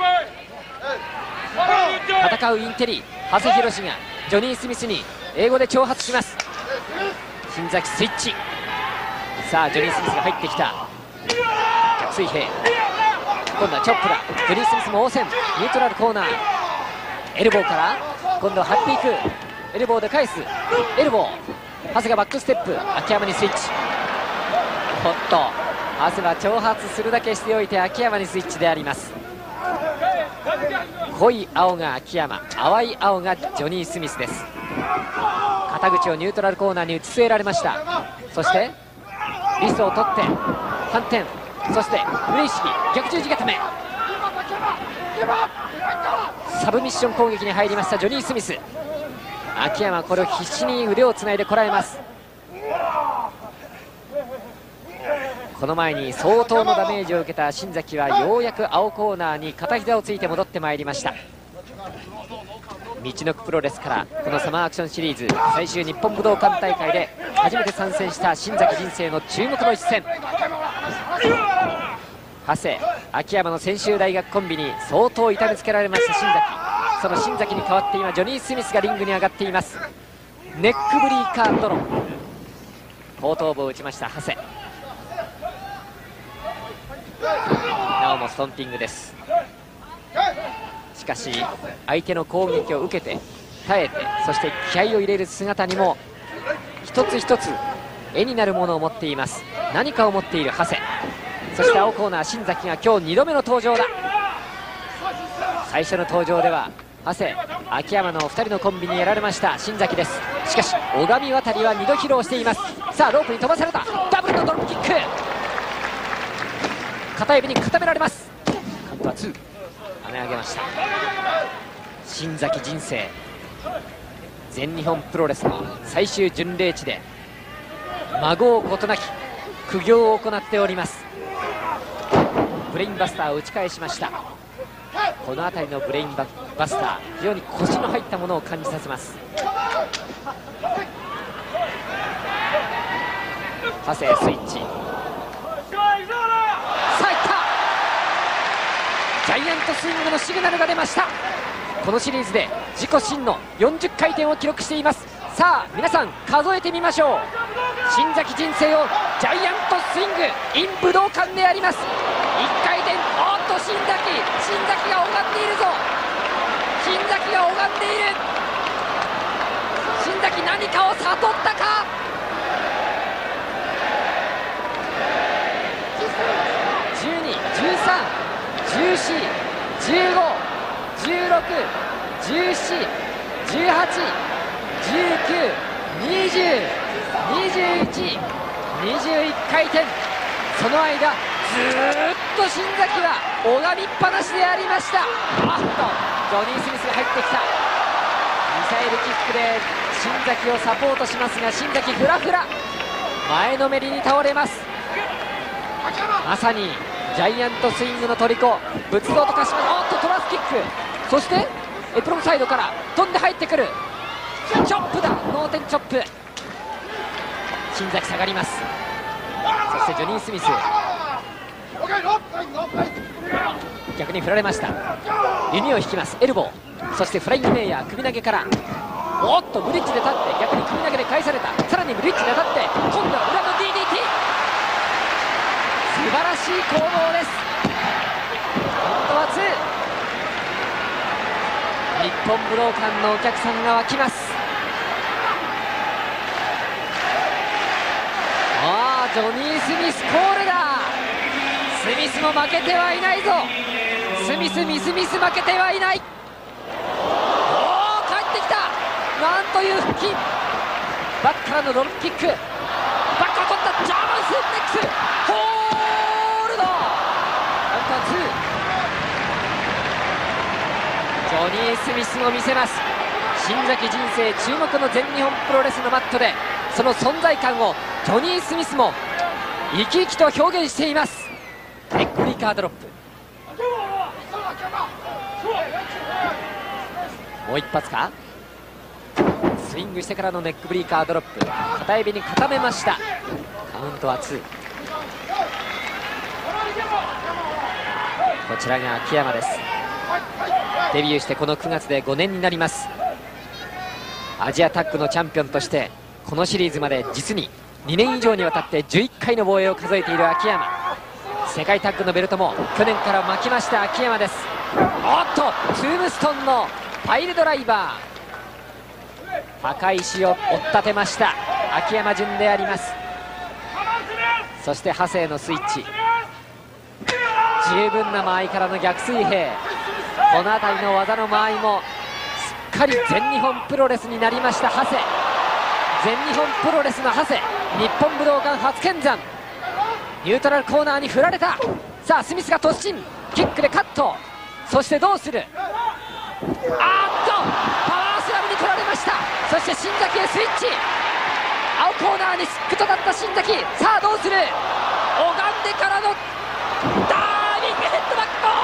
[SPEAKER 1] 戦うインテリ長谷博がジョニー・スミスに英語で挑発します。新崎スイッチ、さあジョニー・スミスが入ってきた。逆水平、今度はチョップだ。ジョニー・スミスも応戦、ニュートラルコーナー、エルボーから今度は張っていく、エルボーで返す、エルボー、長谷がバックステップ、秋山にスイッチ。おっと長谷は挑発するだけしておいて秋山にスイッチであります。濃い青が秋山、淡い青がジョニー・スミスです。肩口をニュートラルコーナーに打ち据えられました。そしてリストを取って反転、そして腕意識逆十字固め、サブミッション攻撃に入りましたジョニー・スミス。秋山これを必死に腕をつないでこらえます。この前に相当のダメージを受けた新崎はようやく青コーナーに片膝をついて戻ってまいりました。道のくプロレスからこのサマーアクションシリーズ最終日本武道館大会で初めて参戦した新崎人生の注目の一戦。長谷秋山の専修大学コンビに相当痛めつけられました新崎、 その新崎に代わって今ジョニー・スミスがリングに上がっています。ネックブリーカードロン、後頭部を打ちました長谷。なおもストンピングです。しかし相手の攻撃を受けて耐えて、そして気合を入れる姿にも一つ一つ絵になるものを持っています。何かを持っている長谷。そして青コーナー新崎が今日2度目の登場だ。最初の登場では長谷、秋山の2人のコンビにやられました新崎です。しかし小上渡は2度披露しています。さあロープに飛ばされた、ダブルのドロップキック、片指に固められます。カウントは2、跳ね上げました。新崎人生、全日本プロレスの最終巡礼地で孫をことなき苦行を行っております。ブレインバスターを打ち返しました。この辺りのブレインバスター、非常に腰の入ったものを感じさせます。長谷スイッチ、さあいった、ジャイアントスイングのシグナルが出ました。このシリーズで自己新の40回転を記録しています。さあ皆さん数えてみましょう。新崎人生をジャイアントスイング in 武道館であります。1回転、おっと新崎が拝んでいるぞ。新崎が拝んでいる。新崎何かを悟ったか。12、13、14、15、16、17、18、19、20、21、21回転。その間ずーっと新崎は拝みっぱなしでありました。あっとジョニー・スミスが入ってきた。ミサイルキックで新崎をサポートしますが、新崎フラフラ、前のめりに倒れます。まさにジャイアントスイングの虜、仏像と化します。おっとトラスキック、そしてエプロンサイドから飛んで入ってくるチョップだ、脳天チョップ。新崎下がります。そしてジョニー・スミス逆に振られました。弓を引きます、エルボー、そしてフライングメイヤー首投げから、おっとブリッジで立って逆に首投げで返された。さらにブリッジで立って今度は裏の DDT、 素晴らしい行動です。今度は2、日本武道館のお客さんが沸きます。ああジョニー・スミスコールだ。スミスも負けてはいないぞ。スミス負けてはいない。おお帰ってきた。なんという復帰。バックからのロックキック、バックを取ったジャーマンスープレックス、ホールド、カウントは2。ジョニー・スミスも見せます。新崎人生注目の全日本プロレスのマットで、その存在感をジョニー・スミスも生き生きと表現しています。ネックブリーカードロップ、もう一発か。スイングしてからのネックブリーカードロップ、片指に固めました。カウントは2。こちらが秋山です。デビューしてこの9月で5年になります。アジアタッグのチャンピオンとしてこのシリーズまで実に2年以上にわたって11回の防衛を数えている秋山。世界タッグのベルトも去年から巻きました秋山です。おっとトゥームストンのパイルドライバー、墓石を追っ立てました秋山順であります。そして長谷のスイッチ、十分な間合いからの逆水平、この辺りの技の間合いもすっかり全日本プロレスになりました長谷。全日本プロレスの長谷、日本武道館初見参。ニュートラルコーナーに振られた。さあスミスが突進、キックでカット、そしてどうする。パワースラムに取られました。そして新崎へスイッチ、青コーナーにすっくと立った新崎。さあどうする。拝んでからのダービングヘッドバック、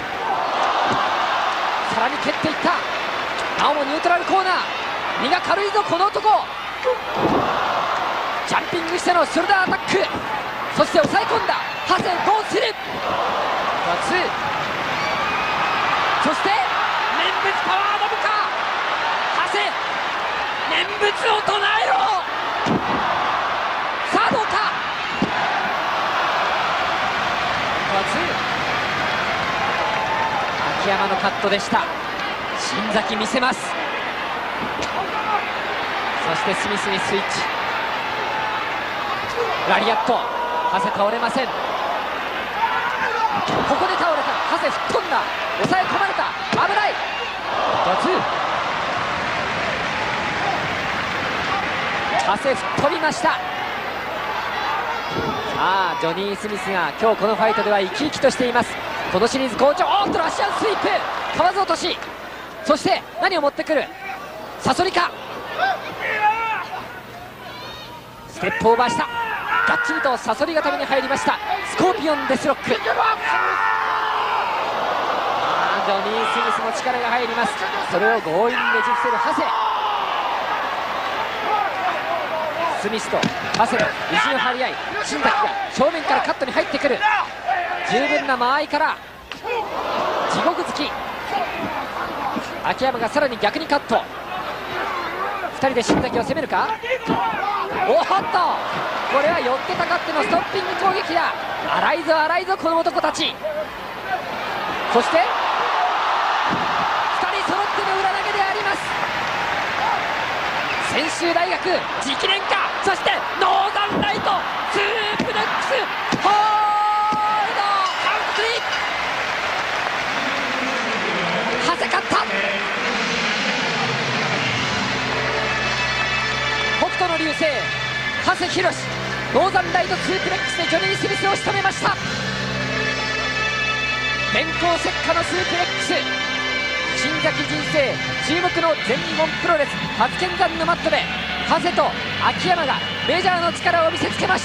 [SPEAKER 1] さらに蹴っていった。なおもニュートラルコーナー、身が軽いぞこの男。ジャンピングしてのショルダーアタック、そして抑え込んだ長谷、どうする。そして念仏パワーを唱えろ。さあどうか。秋山のカットでした。新崎見せます。そしてスミスにスイッチ。ラリアット。ハセ倒れません。ここで倒れた。ハセ吹っ飛んだ。抑え込まれた。危ない。ドツー。ハセ吹っ飛びました。さあジョニー・スミスが今日このファイトでは生き生きとしています。このシリーズ好調。おっとラシアンスイープ。かわず落とし。そして何を持ってくる。サソリか。ステップオーバーした。がっちりとサソリ固めに入りました。スコーピオンデスロック。ジョニー・スミスの力が入ります。それを強引にねじ伏せるハセ。スミスとハセの意地の張り合い。新崎が正面からカットに入ってくる。十分な間合いから地獄突き。秋山がさらに逆にカット。2人で新崎を攻めるか。おっとこれは寄ってたかってのストッピング攻撃だ。荒いぞ荒いぞこの男たち。そして2人揃っての裏投げであります。専修大学直伝か。そしてノーザンライトスープレックスホールドカウント3。ハセ勝った。北斗の流星長谷博ノーザンライトスープレックスでジョニー・スミスを仕留めました。電光石火のスープレックス。新崎人生注目の全日本プロレス初見山のマットで長谷と秋山がメジャーの力を見せつけました。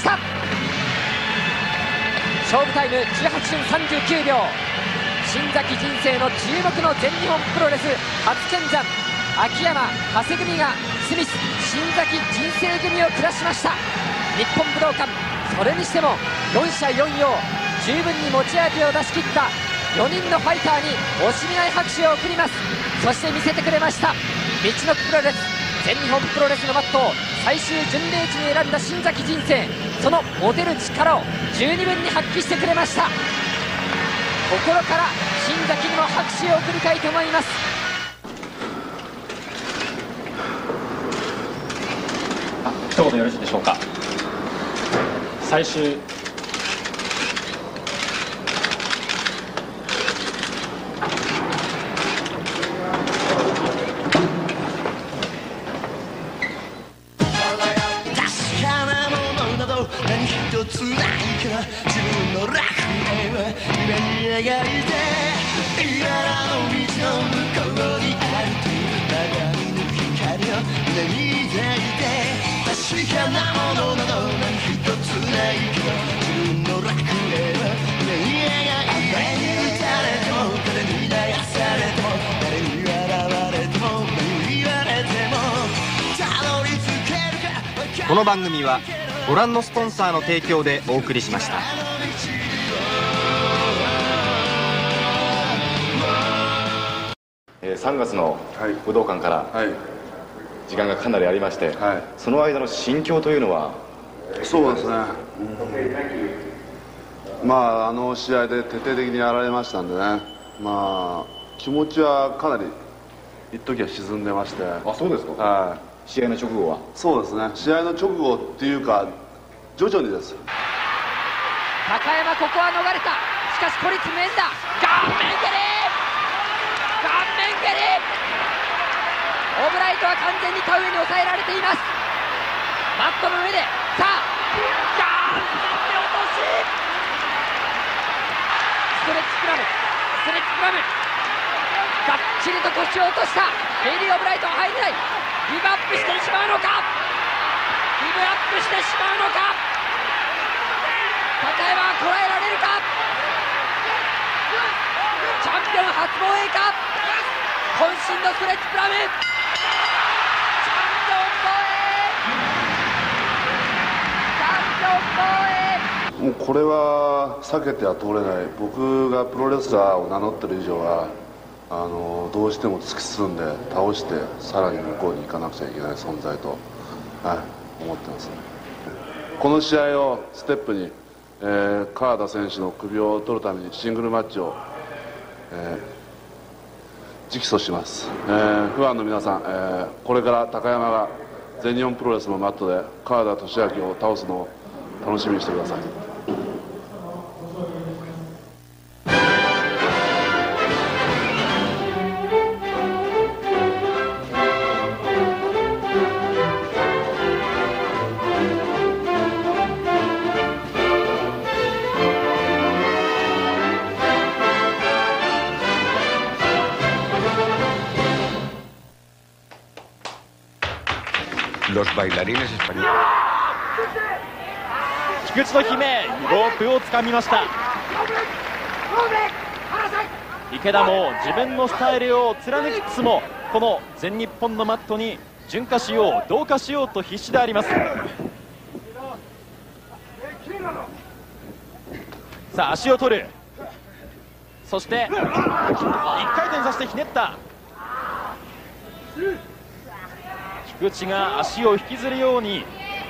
[SPEAKER 1] 勝負タイム18分39秒。新崎人生の注目の全日本プロレス初見山秋山長谷組がスミス新崎人生組を下しました。日本武道館それにしても4者4様十分に持ち味を出し切った4人のファイターに惜しみない拍手を送ります。そして見せてくれました道のくプロレス全日本プロレスのマットを最終巡礼地に選んだ新崎人生。その持てる力を十二分に発揮してくれました。心から新崎にも拍手を送りたいと思います。
[SPEAKER 7] 一言よろしいでしょうか。最終
[SPEAKER 5] 何一つないから自分の楽園は今に描いて今の道の向こうにあると流れぬ光を胸に抱いて確かなものなど何一つないから自分の楽園は今に描いて誰に打たれても誰に流されても誰に笑われても何言われてもたどり着けるか。
[SPEAKER 6] この番組はご覧のスポンサーの提供でお送りしました。
[SPEAKER 8] 3月の武道館から時間がかなりありまして、その間の心境というのは。
[SPEAKER 9] そうですね、まあ試合で徹底的にやられましたんでね、まあ気持ちはかなり一時は沈んでまして。
[SPEAKER 8] あ、そうですか。
[SPEAKER 9] はい。
[SPEAKER 8] 試合の直後は。
[SPEAKER 9] そうですね、試合の直後っていうか徐々にです。
[SPEAKER 1] 高山ここは逃れた。しかし孤立無縁だ。顔面蹴り顔面蹴り。オブライトは完全に田植えに抑えられています。マットの上でさあ顔面で落としストレッチクラムストレッチクラムがっちりと腰を落としたヘイリー・オブライトは入れない。ギブアップしてしまうのか。ギブアップしてしまうのか。高山は捉えられるか。チャンピオン初防衛か。渾身のストレッチプラムチャンピオン防衛チャンピオン防衛。
[SPEAKER 9] もうこれは避けては通れない。僕がプロレスラーを名乗ってる以上はどうしても突き進んで倒してさらに向こうに行かなくちゃいけない存在と、思ってますね。この試合をステップに、川田選手の首を取るためにシングルマッチを、直訴します。ファンの皆さん、これから高山が全日本プロレスのマットで川田俊明を倒すのを楽しみにしてください。
[SPEAKER 10] Los bailarines españoles。
[SPEAKER 2] 菊池の悲鳴、ロープをつかみました。池田も自分のスタイルを貫きつつも、この全日本のマットに順化しよう、同化しようと必死であります。さあ足を取る、そして1回転させてひねった。菊池が足を引きずるように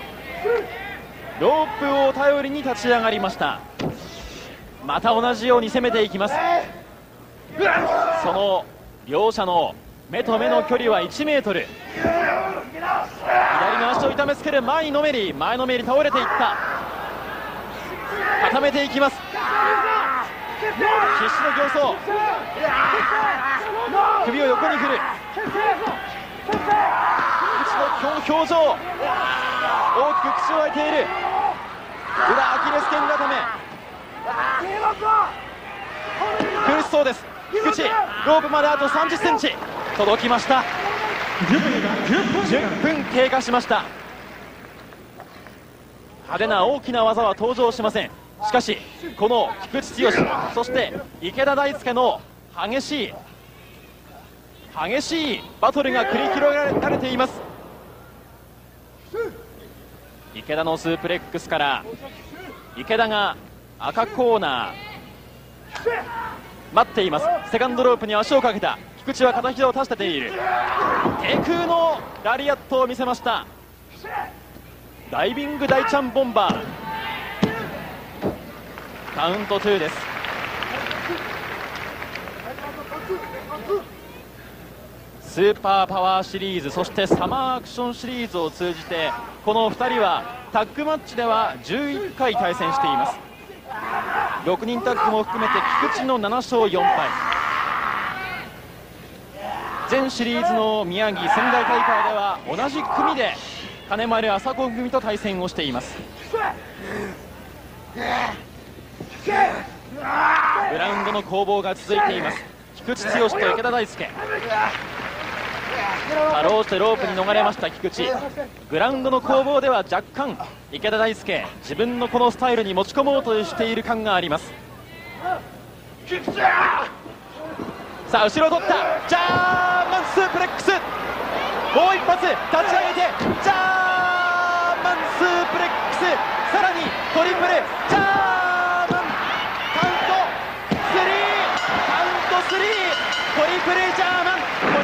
[SPEAKER 2] ロープを頼りに立ち上がりました。また同じように攻めていきます。その両者の目と目の距離は1メートル。左の足を痛めつける前のめり倒れていった。固めていきます。必死の形相、首を横に振る。表情、大きく口を開いている。裏アキレス腱固め、苦しそうです。菊池、ロープまであと30センチ届きました。10分経過しました。派手な大きな技は登場しません。しかしこの菊池剛、そして池田大輔の激しいバトルが繰り広げられています。池田のスープレックスから池田が赤コーナー待っています。セカンドロープに足をかけた。菊池は片膝を立てている。低空のラリアットを見せました。ダイビング大ちゃんボンバー。カウント2です。スーパーパワーシリーズ、そしてサマーアクションシリーズを通じてこの2人はタッグマッチでは11回対戦しています。6人タッグも含めて菊池の7勝4敗。全シリーズの宮城仙台大会では同じ組で金丸麻子組と対戦をしています。グラウンドの攻防が続いています。菊池剛と池田大輔。かろうじてロープに逃れました菊池。グラウンドの攻防では若干池田大輔、自分のこのスタイルに持ち込もうとしている感があります。さあ後ろを取った。ジャーマンスープレックス、もう一発立ち上げてジャーマンスープレックス、さらにトリプルジャーマン、カウント3、トリプルジャーマン、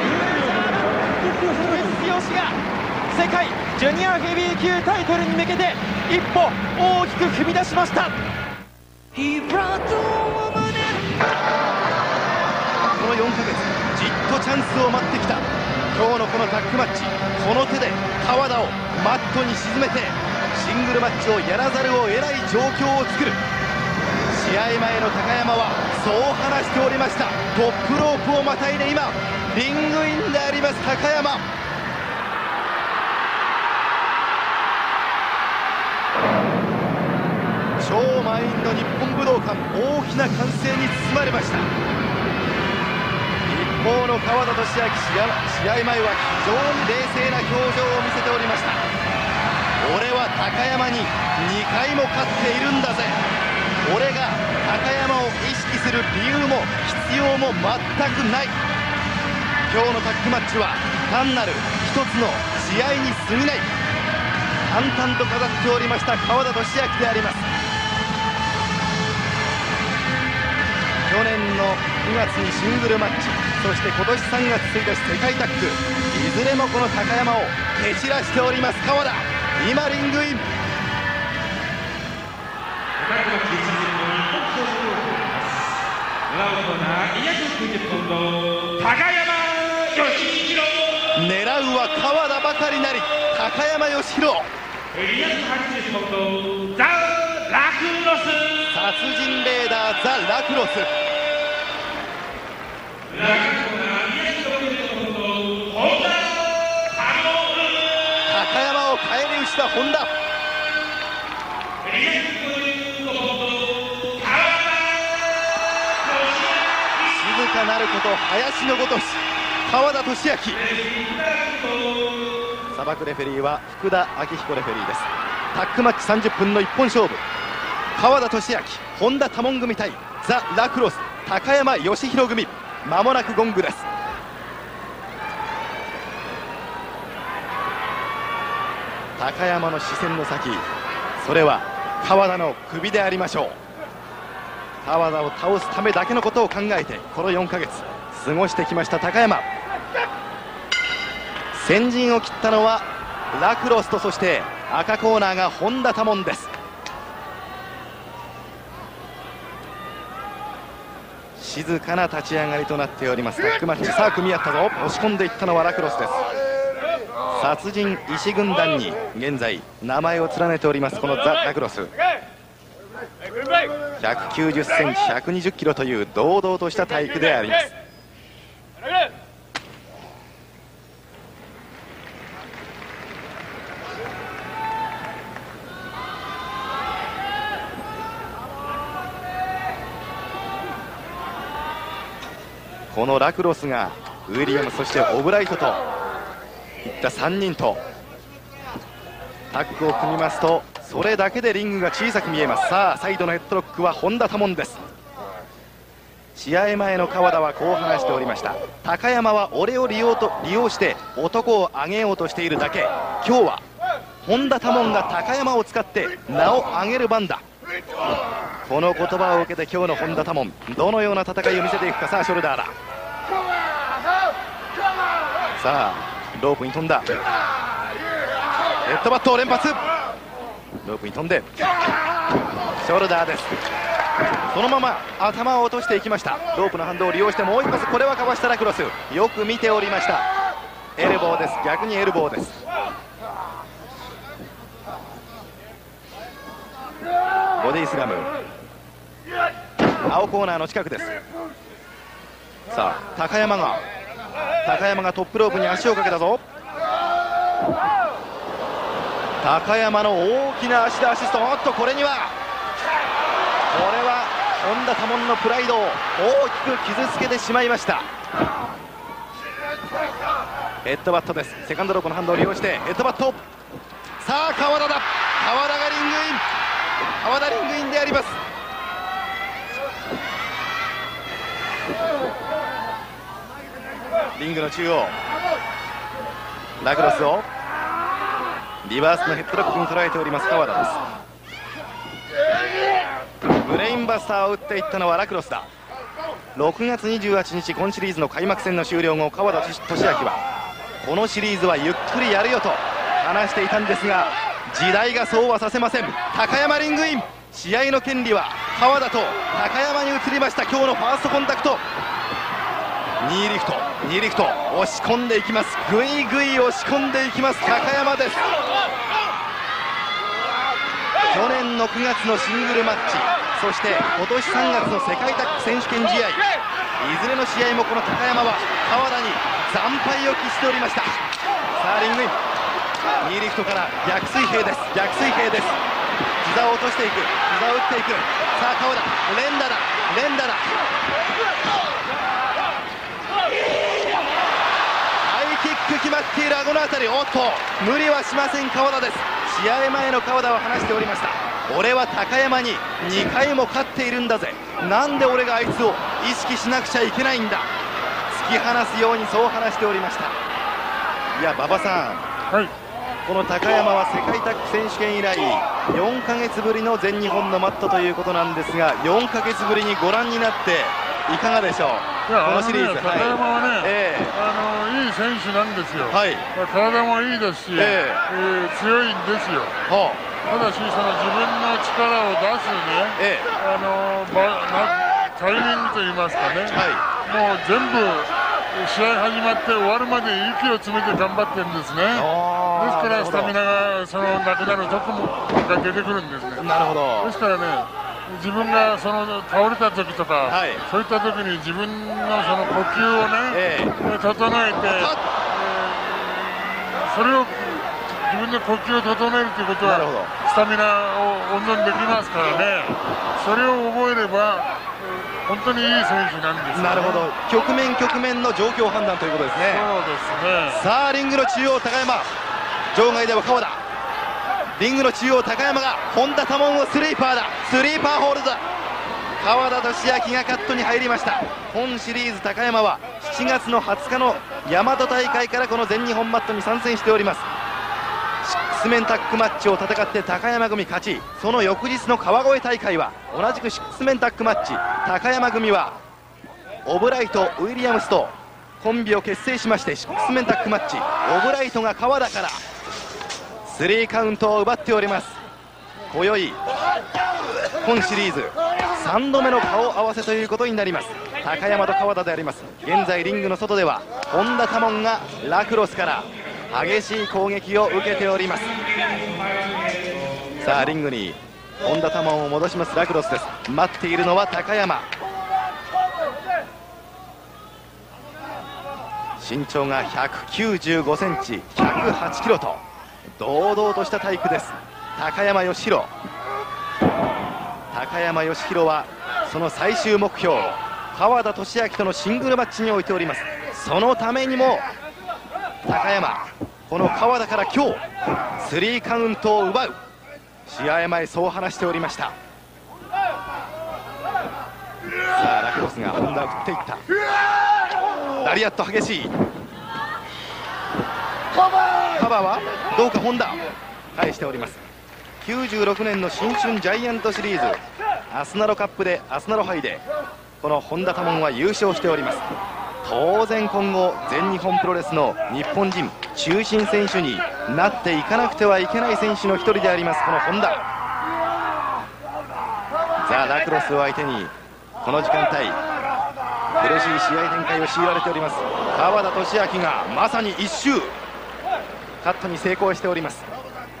[SPEAKER 2] 菊池剛が世界ジュニアヘビー級タイトルに向けて一歩大きく踏み出しました。
[SPEAKER 11] この4ヶ月じっとチャンスを待ってきた今日のこのタッグマッチ、この手で川田をマットに沈めてシングルマッチをやらざるを得ない状況を作る。試合前の高山はそう話しておりました。トップロープをまたいで今リングインであります高山。超満員の日本武道館、大きな歓声に包まれました。一方の川田俊明、試合前は非常に冷静な表情を見せておりました。俺は高山に2回も勝っているんだぜ。俺が高山を意識する理由も必要も全くない。今日のタッグマッチは単なる一つの試合に過ぎない、淡々と語っておりました川田俊明であります。今去年の9月にシングルマッチ、そして今年3月1日世界タッグ、いずれもこの高山を蹴散らしております川田。今リングイン。狙うは川田ばかりなり高山義弘。殺人レーダーザ・ラクロス。高山を返り討ちだ本田。静かなること林のごとし川田俊明。裁くレフェリーは福田明彦レフェリーです。タッグマッチ30分の一本勝負、川田俊明本田多門組対ザ・ラクロス高山義弘組。まもなくゴングです。高山の視線の先、それは川田の首でありましょう。川田を倒すためだけのことを考えてこの4ヶ月過ごしてきました高山。先陣を切ったのはラクロスと、そして赤コーナーが本田多門です。静かな立ち上がりとなっております。タッグマッチ、さあ組み合ったぞ。押し込んでいったのはラクロスです。殺人石軍団に現在名前を連ねておりますこのザ・ラクロス。190センチ120キロという堂々とした体育であります。このラクロスがウィリアム、そしてオブライトといった3人とタッグを組みますと、それだけでリングが小さく見えます。さあサイドのヘッドロックは本田多門です。試合前の川田はこう話しておりました。高山は俺を利用して男を上げようとしているだけ。今日は本田多門が高山を使って名を上げる番だ。この言葉を受けて今日の本田多門どのような戦いを見せていくか。さあショルダーだ。さあロープに飛んだ。ヘッドバットを連発。ロープに飛んでショルダーです。そのまま頭を落としていきました。ロープの反動を利用してもう一発。これはかわしたラクロス、よく見ておりました。エルボーです。逆にエルボーです。ボディスラム。青コーナーの近くです。さあ高山がトップロープに足をかけたぞ。高山の大きな足でアシスト。おっとこれは本田多門のプライドを大きく傷つけてしまいました。ヘッドバットです。セカンドロープのハンドを利用してヘッドバット。さあ川田だ。川田がリングイン。川田リングインであります。リングの中央、ラクロスをリバースのヘッドロックに捉えております川田です。ブレインバスターを打っていったのはラクロスだ。6月28日今シリーズの開幕戦の終了後、川田俊明はこのシリーズはゆっくりやるよと話していたんですが、時代がそうはさせません。高山リングイン。試合の権利は川田と高山に移りました。今日のファーストコンタクト。2リフト押し込んでいきます。ぐいぐい押し込んでいきます高山です。去年の9月のシングルマッチ、そして今年3月の世界タッグ選手権試合、いずれの試合もこの高山は川田に惨敗を喫しておりました。さあリングイン。2リフトから逆水平です。膝を落としていく、膝を打っていく。さあ川田連打だ。ハイキック決まっている顎のあたり。おっと無理はしません川田です。試合前の川田は話しておりました。俺は高山に2回も勝っているんだぜ。なんで俺があいつを意識しなくちゃいけないんだ。突き放すようにそう話しておりました。いや馬場さん、はい、この高山は世界タッグ選手権以来4ヶ月ぶりの全日本のマットということなんですが、4ヶ月ぶりにご覧になっていかがでしょう、このシリーズ。
[SPEAKER 4] 高山はね、いい選手なんですよ、体もいいですし、強いんですよ。ただし、その自分の力を出すね、タイミングといいますかね、もう全部試合始まって終わるまで息を詰めて頑張ってるんですね。ですからスタミナがなくなるとこが出てくるんですね。
[SPEAKER 11] なるほど。
[SPEAKER 4] ですからね、自分が倒れた時とか、そういった時に自分のその呼吸をね、整えて、それを自分の呼吸を整えるということはスタミナを温存できますからね、それを覚えれば本当にいい選手なんですよね。
[SPEAKER 11] なるほど、局面局面の状況判断ということですね。
[SPEAKER 4] そうですね。さ
[SPEAKER 11] あ、リングの中央高山、場外では川田、リングの中央高山が本田多門をスリーパーだ、スリーパーホールド、川田俊明がカットに入りました。本シリーズ高山は7月の20日の大和大会からこの全日本マットに参戦しております。シックスメンタッグマッチを戦って高山組勝ち、その翌日の川越大会は同じくシックスメンタッグマッチ、高山組はオブライト・ウィリアムスとコンビを結成しまして、シックスメンタッグマッチ、オブライトが川田からスリーカウントを奪っております。今宵本シリーズ3度目の顔合わせということになります。高山と川田であります。現在リングの外では本田多門がラクロスから激しい攻撃を受けております。さあリングに本田多門を戻しますラクロスです。待っているのは高山、身長が195センチ、108キロと堂々とした体育です。高山義弘、高山義弘はその最終目標、川田俊明とのシングルマッチに置いております。そのためにも高山、この川田から今日スリーカウントを奪う、試合前そう話しておりました。さあラクロスが本田を振っていった、ラリアット激しい、カバーはどうか、本田返しております。96年の新春ジャイアントシリーズアスナロカップで、アスナロ杯でこの本田多門は優勝しております。当然今後全日本プロレスの日本人中心選手になっていかなくてはいけない選手の一人であります、この本田。ザ・ラクロスを相手にこの時間帯苦しい試合展開を強いられております。川田俊明がまさに一周カットに成功しております。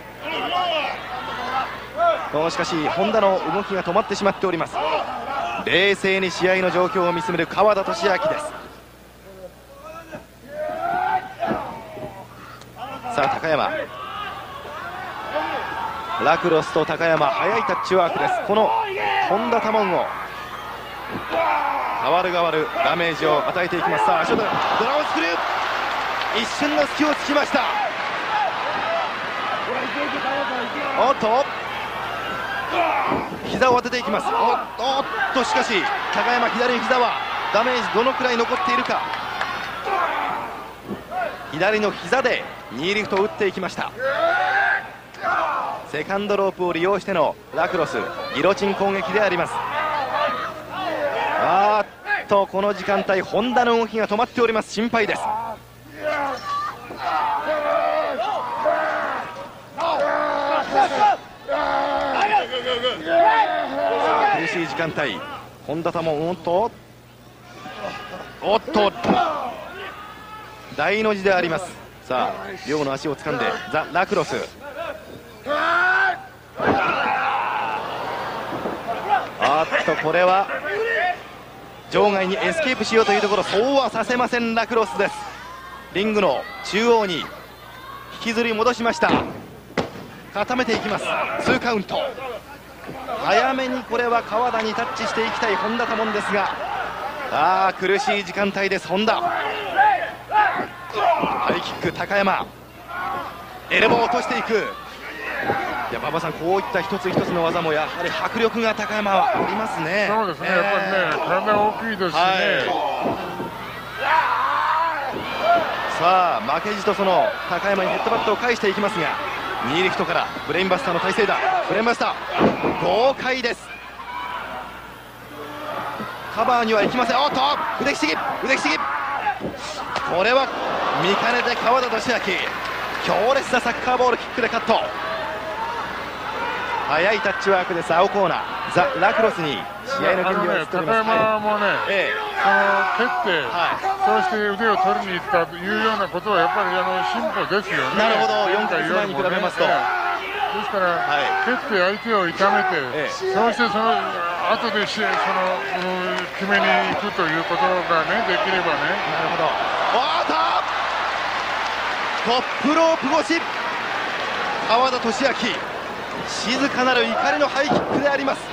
[SPEAKER 11] しかし本田の動きが止まってしまっております。冷静に試合の状況を見つめる川田俊明です。さあ高山、ラクロスと高山、速いタッチワークです。この本田多門を代わる代わるダメージを与えていきます。さあ足元ドラゴンスクリュー、一瞬の隙をつきました。おっと膝を当てていきます。おっとしかし高山、左膝はダメージどのくらい残っているか。左の膝でニーリフトを打っていきました。セカンドロープを利用してのラクロスギロチン攻撃であります。この時間帯本田の動きが止まっております。心配です。苦しい時間帯、本田多門、おっと大の字であります。さあ両の足を掴んでザ・ラクロス、これは場外にエスケープしようというところ、そうはさせませんラクロスです。リングの中央に引きずり戻しました。固めていきます。2カウント、早めにこれは川田にタッチしていきたい本田多門ですが、苦しい時間帯です。本田ハイキック、高山エルボーを落としていく。いや馬場さん、こういった一つ一つの技もやはり迫力が高山はありますね。
[SPEAKER 4] そうですね、やっぱりね、体大きいですしね、
[SPEAKER 11] さあ負けじとその高山にヘッドバットを返していきますが、ニーリフトからブレインバスターの体勢だ。ブレインバスター豪快です。 カバーには行きません。おっと腕ひしぎ、腕ひしぎ、これは見かねて川田俊明、強烈なサッカーボールキックでカット。速いタッチワークです。青コーナーザ・ラクロスに試合の権利を移っております。
[SPEAKER 4] 高山もね、蹴って、そうして腕を取りに行ったというようなことはやっぱり進歩ですよね。
[SPEAKER 11] なるほど、4回前に比べますと。
[SPEAKER 4] ですから、蹴って相手を痛めて、そしてその後で決めに行くということがね、できればね。
[SPEAKER 11] なるほど。トップロープ越し、川田俊明、静かなる怒りのハイキックであります。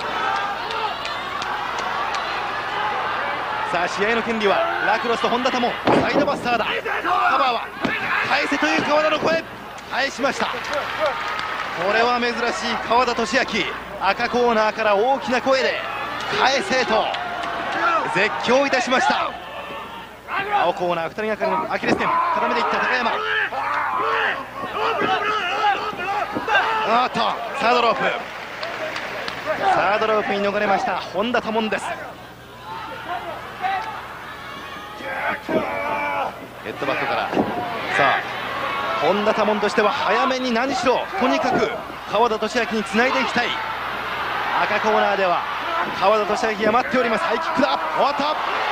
[SPEAKER 11] さあ試合の権利はラクロスと本田タモン、サイドバスターだ。カバーは返せという川田の声、返しました。これは珍しい川田俊明、赤コーナーから大きな声で返せと絶叫いたしました。青コーナー2人がかりのアキレス腱、絡めていった高山。サードロープ、サードロープに逃れました本田タモンです。ヘッドバットから、さあ本田タモンとしては早めに何しろとにかく川田俊明につないでいきたい。赤コーナーでは川田俊明が待っております。ハイキックだ。終わった。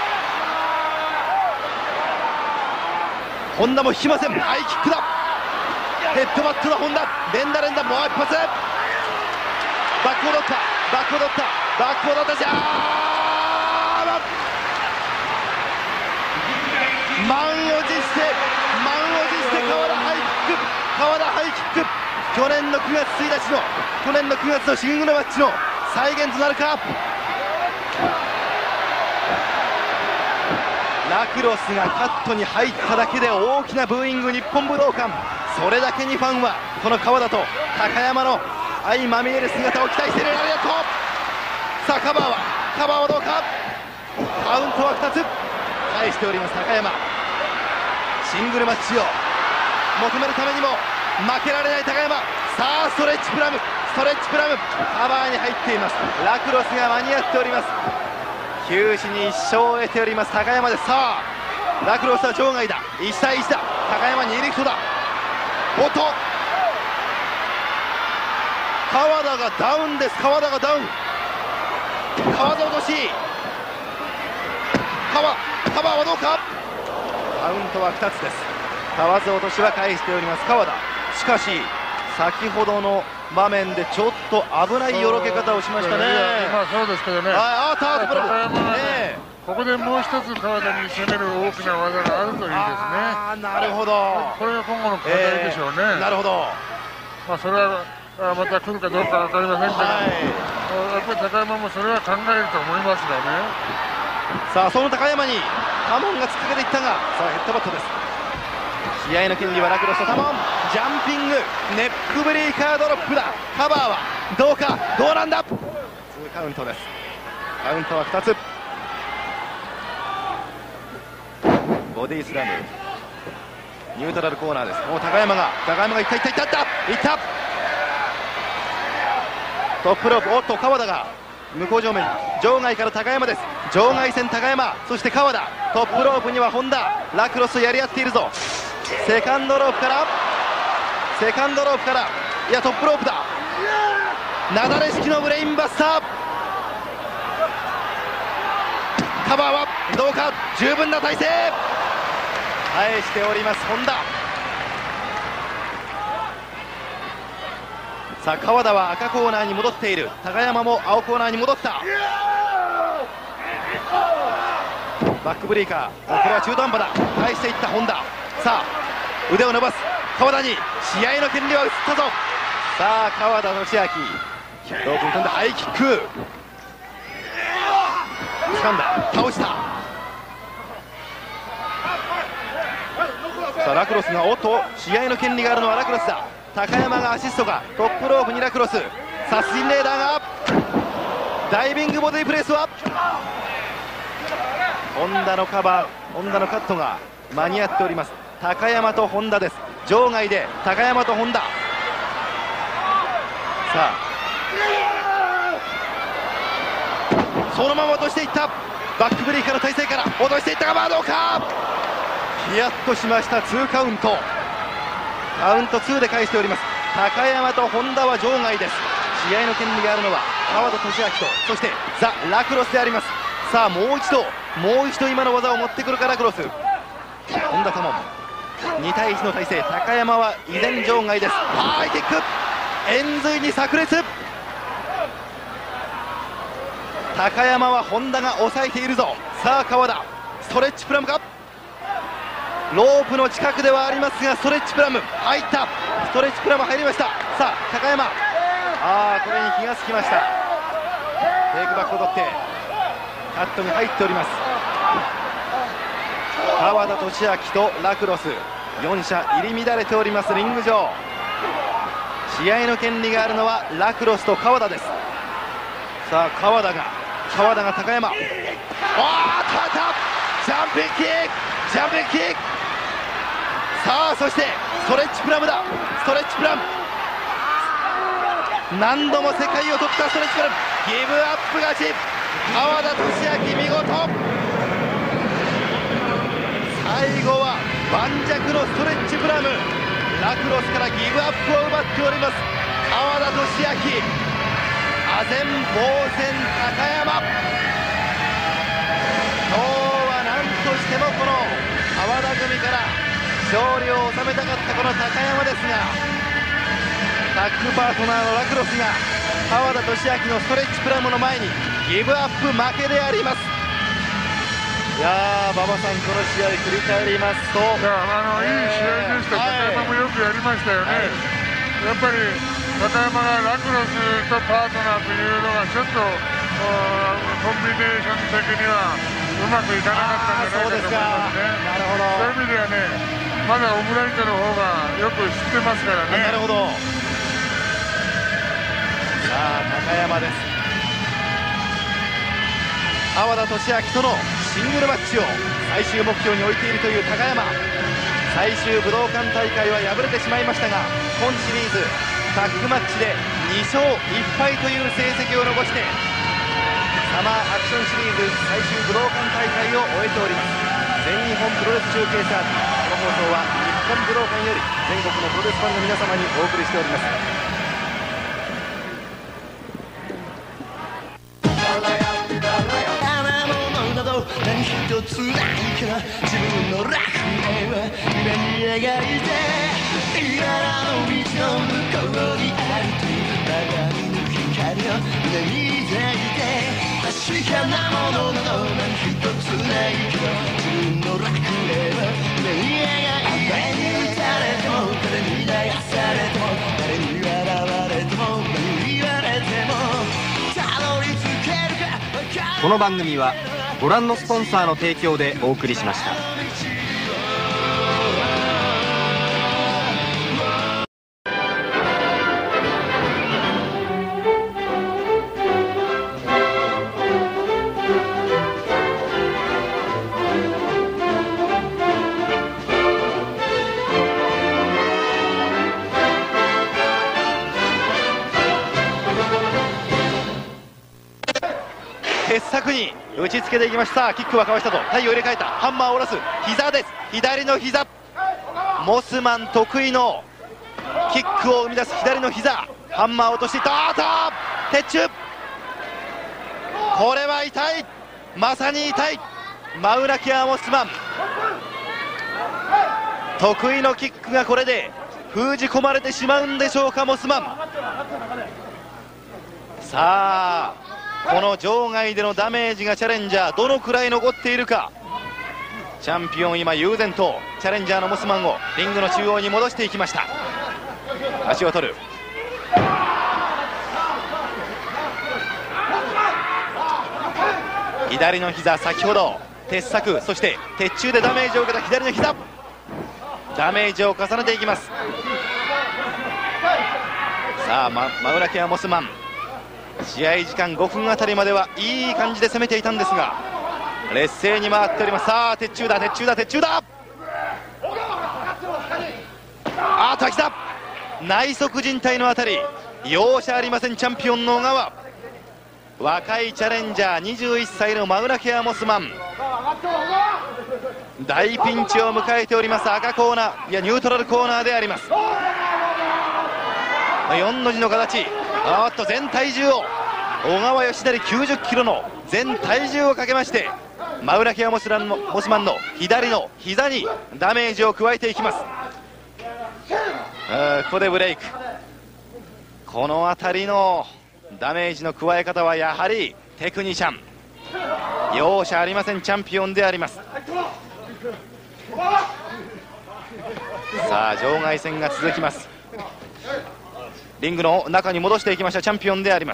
[SPEAKER 11] 本田も引きません。ハイキックだ。ヘッドバットだ本田、連打連打、もう一発。バックを取った、バックを取った、バックを取った。じゃあ満を持して川田ハイキック、川田ハイキック。去年の9月1日の去年の9月のシングルマッチの再現となるか。ラクロスがカットに入っただけで大きなブーイング、日本武道館。それだけにファンはこの川田と高山の相まみえる姿を期待している。ありがとう。さあカバーはどうか。カウントは2つ返しております高山。シングルマッチを求めるためにも負けられない高山。さあストレッチプラム、カバーに入っています。ラクロスが間に合っております。九死に一生を得ております高山です。さあラクロスは場外だ。1対1だ。高山にエリクトだ。おっと川田がダウンです。川田がダウン。川田落とし。カバーはどうか。カウントは2つです。川津落としは返しております川田。しかし先ほどの場面でちょっと危ないよろけ方をしましたね。
[SPEAKER 4] まあそうですけどね。高山はね、ここでもう一つ川田に攻める大きな技があるといいですね。
[SPEAKER 11] なるほど。
[SPEAKER 4] これが今後の課題でしょうね。
[SPEAKER 11] なるほど。
[SPEAKER 4] まあそれはまた来るかどうかわかりませんけど、やっぱり高山もそれは考えると思いますがね。
[SPEAKER 11] さあその高山にタモンが突っかけていったが、さあヘッドバットです。試合の権利はラクロスとタモン。ジャンピングネックブレーカードロップだ。カバーはどうか。どうなんだ。2カウントです。カウントは2つ。ボディスラム、ニュートラルコーナーです。もう高山がいったトップロープ。おっと川田が向こう正面、場外から高山です。場外線高山、そして川田。トップロープには本田、ラクロスやり合っているぞ。セカンドロープから、いやトップロープだ。なだれ式のブレインバスター。カバーはどうか。十分な体勢返しております本田。さあ川田は赤コーナーに戻っている。高山も青コーナーに戻った。バックブレーカー、これは中途半端だ。返していった本田。さあ腕を伸ばす川田に試合の権利は移ったぞ。さあ川田俊明、ロープに飛んでハイキック掴んだ。倒した。さあラクロスが、おっと試合の権利があるのはラクロスだ。高山がアシストか。トップロープにラクロス。殺人レーダーがダイビングボディプレスは本田のカバー、本田のカットが間に合っております。高山と本田です。場外で高山と本田。さあそのまま落としていった。バックブレーカーの体勢から落としていったが、どうか。ヒヤッとしました。2カウント、カウント2で返しております。高山と本田は場外です。試合の権利があるのは川田俊明と、そしてザ・ラクロスであります。さあもう一度今の技を持ってくるかラクロス。本田玉2対1の体勢。高山は依然場外です。ハイキック、円髄に炸裂。高山は本田が抑えているぞ。さあ川田、ストレッチプラムか。ロープの近くではありますが、ストレッチプラム入った。ストレッチプラム入りました。さあ高山、これに気がつきました。テイクバックを取ってカットに入っております。川田俊明とラクロス、4者入り乱れております。リング上、試合の権利があるのはラクロスと川田です。さあ川田が高山、ジャンピングキック。さあそしてストレッチプラムだ。ストレッチプラム、何度も世界を取ったストレッチプラム。ギブアップ勝ち、川田俊明見事。最後は盤石のストレッチプラム。ラクロスからギブアップを奪っております。川田俊明、唖然呆然高山。今日は何としてもこの川田組から勝利を収めたかったこの高山ですが、タッグパートナーのラクロスが川田俊明のストレッチプラムの前にギブアップ負けであります。いやー馬場さん、この試合振り返りますと、いい試
[SPEAKER 4] 合でした。高山もよくやりましたよね。やっぱり高山がラクロスとパートナーというのがちょっとコンビネーション的にはうまくいかなかったんじゃないかと思いますね。そういう意味ではね、まだオブライトの方がよく知ってますからね。
[SPEAKER 11] なるほど。さあ高山です。川田俊明とのシングルマッチを最終目標に置いているという高山。最終武道館大会は敗れてしまいましたが、今シリーズタッグマッチで2勝1敗という成績を残してサマーアクションシリーズ最終武道館大会を終えております。全日本プロレス中継サービス、この放送は日本武道館より全国のプロレスファンの皆様にお送りしております。
[SPEAKER 5] 何一つないから自分の楽園は今に描いて、今の道の向こうにあると鏡の光を胸に抱いて、確かなものなど何一つないけど自分の楽園は今に描いて、誰に打たれても誰に流されても誰に笑われても何言われてもたどり着けるか。
[SPEAKER 6] この番組はご覧のスポンサーの提供でお送りしました。
[SPEAKER 11] 傑作に打ちつけていきました。キックはかわしたと、体を入れ替えた、ハンマーを下ろす、膝です、左の膝、モスマン得意のキックを生み出す左の膝、ハンマーを落としていった。鉄柱、これは痛い、まさに痛い。マウラキア・モスマン、得意のキックがこれで封じ込まれてしまうんでしょうか、モスマン。さあこの場外でのダメージがチャレンジャーどのくらい残っているか。チャンピオン今悠然とチャレンジャーのモスマンをリングの中央に戻していきました。足を取る、左の膝、先ほど鉄柵そして鉄柱でダメージを受けた左の膝、ダメージを重ねていきます。さあマウラキア・モスマン、試合時間5分あたりまではいい感じで攻めていたんですが劣勢に回っております。さあ鉄柱だ、鉄柱だ、鉄柱だ、滝だ、内側靭帯のあたり容赦ありません。チャンピオンの小川、 若いチャレンジャー21歳のマウナケア・モスマン、大ピンチを迎えております。赤コーナー、いやニュートラルコーナーであります。4の字の形、全体重を小川義成90キロの全体重をかけましてマウナケア・モスマンの左の膝にダメージを加えていきます。ここでブレイク。この辺りのダメージの加え方はやはりテクニシャン、容赦ありません。チャンピオンであります。さあ場外戦が続きます。リングの中に戻していきましたチャンピオンであります。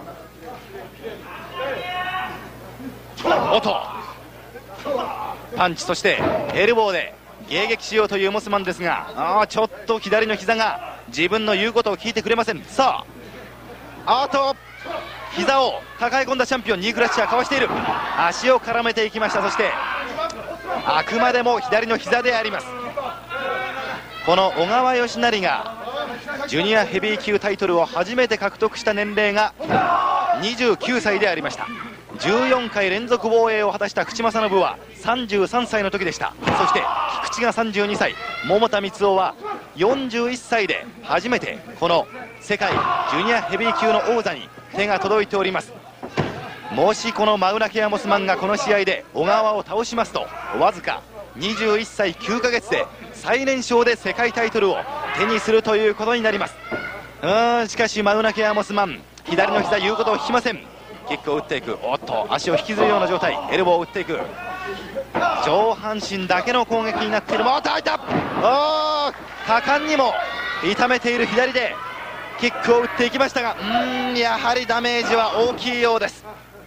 [SPEAKER 11] パンチ、そしてエルボーで迎撃しようというモスマンですが、ちょっと左の膝が自分の言うことを聞いてくれません。さあ膝を抱え込んだチャンピオン、ニークラッシャーかわしている。足を絡めていきました。そしてあくまでも左の膝であります。この小川義成がジュニアヘビー級タイトルを初めて獲得した年齢が29歳でありました。14回連続防衛を果たした口正信は33歳の時でした。そして菊池が32歳、桃田光雄は41歳で初めてこの世界ジュニアヘビー級の王座に手が届いております。もしこのマウナケア・モスマンがこの試合で小川を倒しますと、わずか21歳9ヶ月で最年少で世界タイトルを手にするということになります。しかしマウナケア・モスマン、左の膝言うことを聞きません。キックを打っていく。足を引きずるような状態。エルボーを打っていく。上半身だけの攻撃になっている。開いた。果敢にも痛めている左でキックを打っていきましたが、やはりダメージは大きいようです。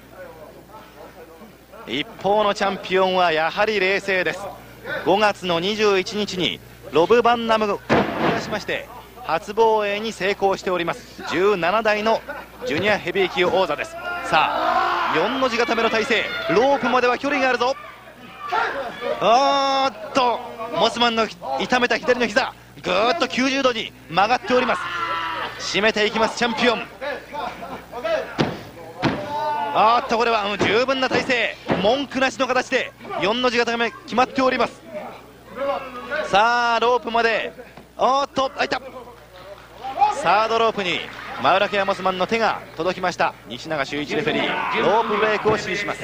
[SPEAKER 11] 一方のチャンピオンはやはり冷静です。5月の21日にロブ・バンナムを出しまして初防衛に成功しております。17代のジュニアヘビー級王座です。さあ4の字固めの体勢、ロープまでは距離があるぞ。モスマンの痛めた左の膝、ぐーっと90度に曲がっております。締めていきますチャンピオン。これは十分な体勢、文句なしの形で4の字固め決まっております。さあロープまで開いた。サードロープにマウナケア・モスマンの手が届きました。西永修一レフェリー、ロープブレイクを指示します。